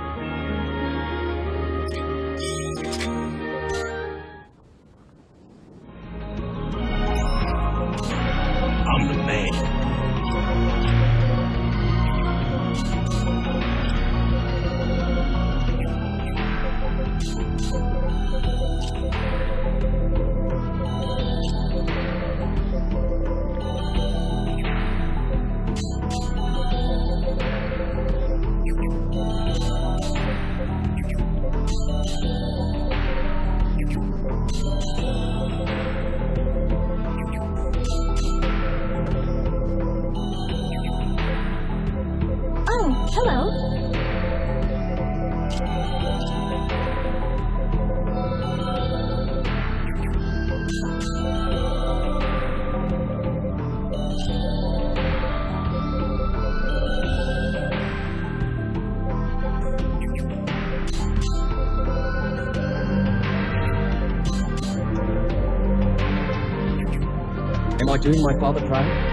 I doing my father proud?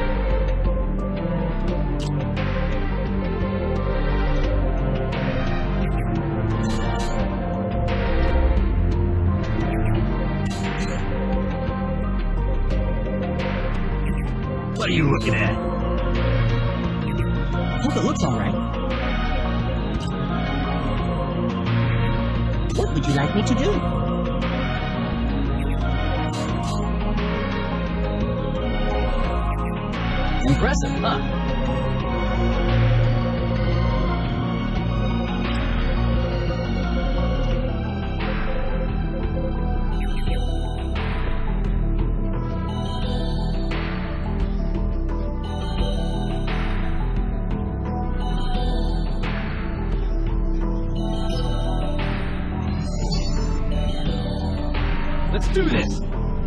What are you looking at? Hope it looks alright. What would you like me to do? Impressive, huh? Let's do this!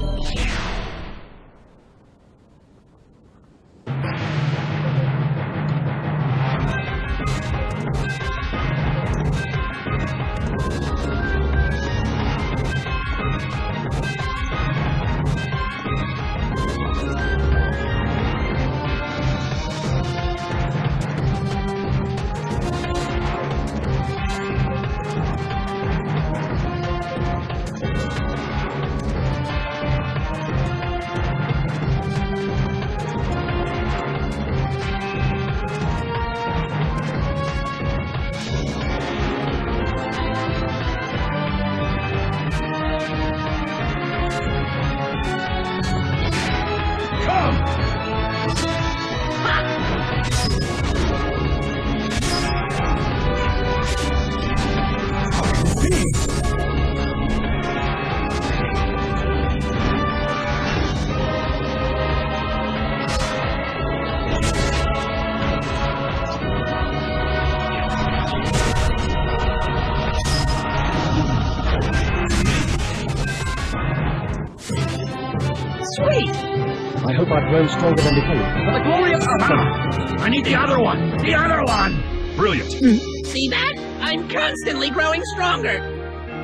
I hope I've grown stronger than before. For the glory of I need the other one! The other one! Brilliant. See that? I'm constantly growing stronger.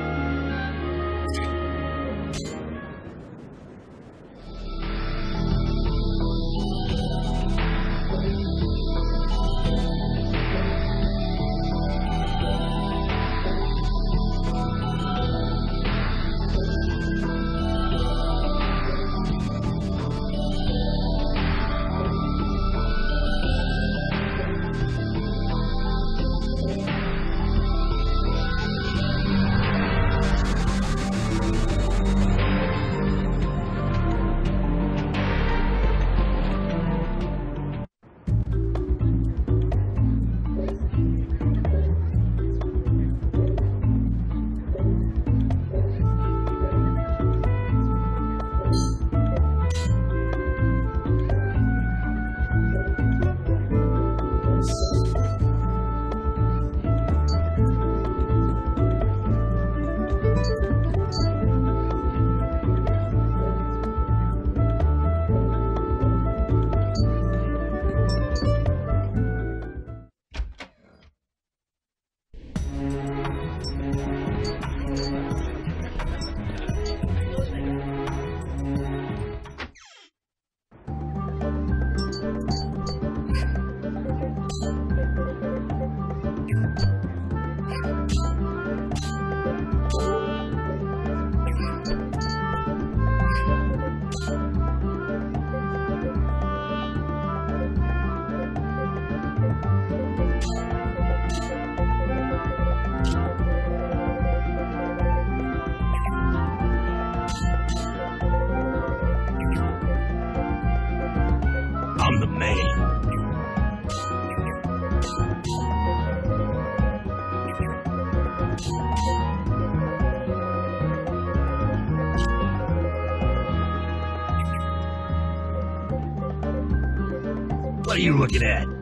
I'm the man. What are you looking at?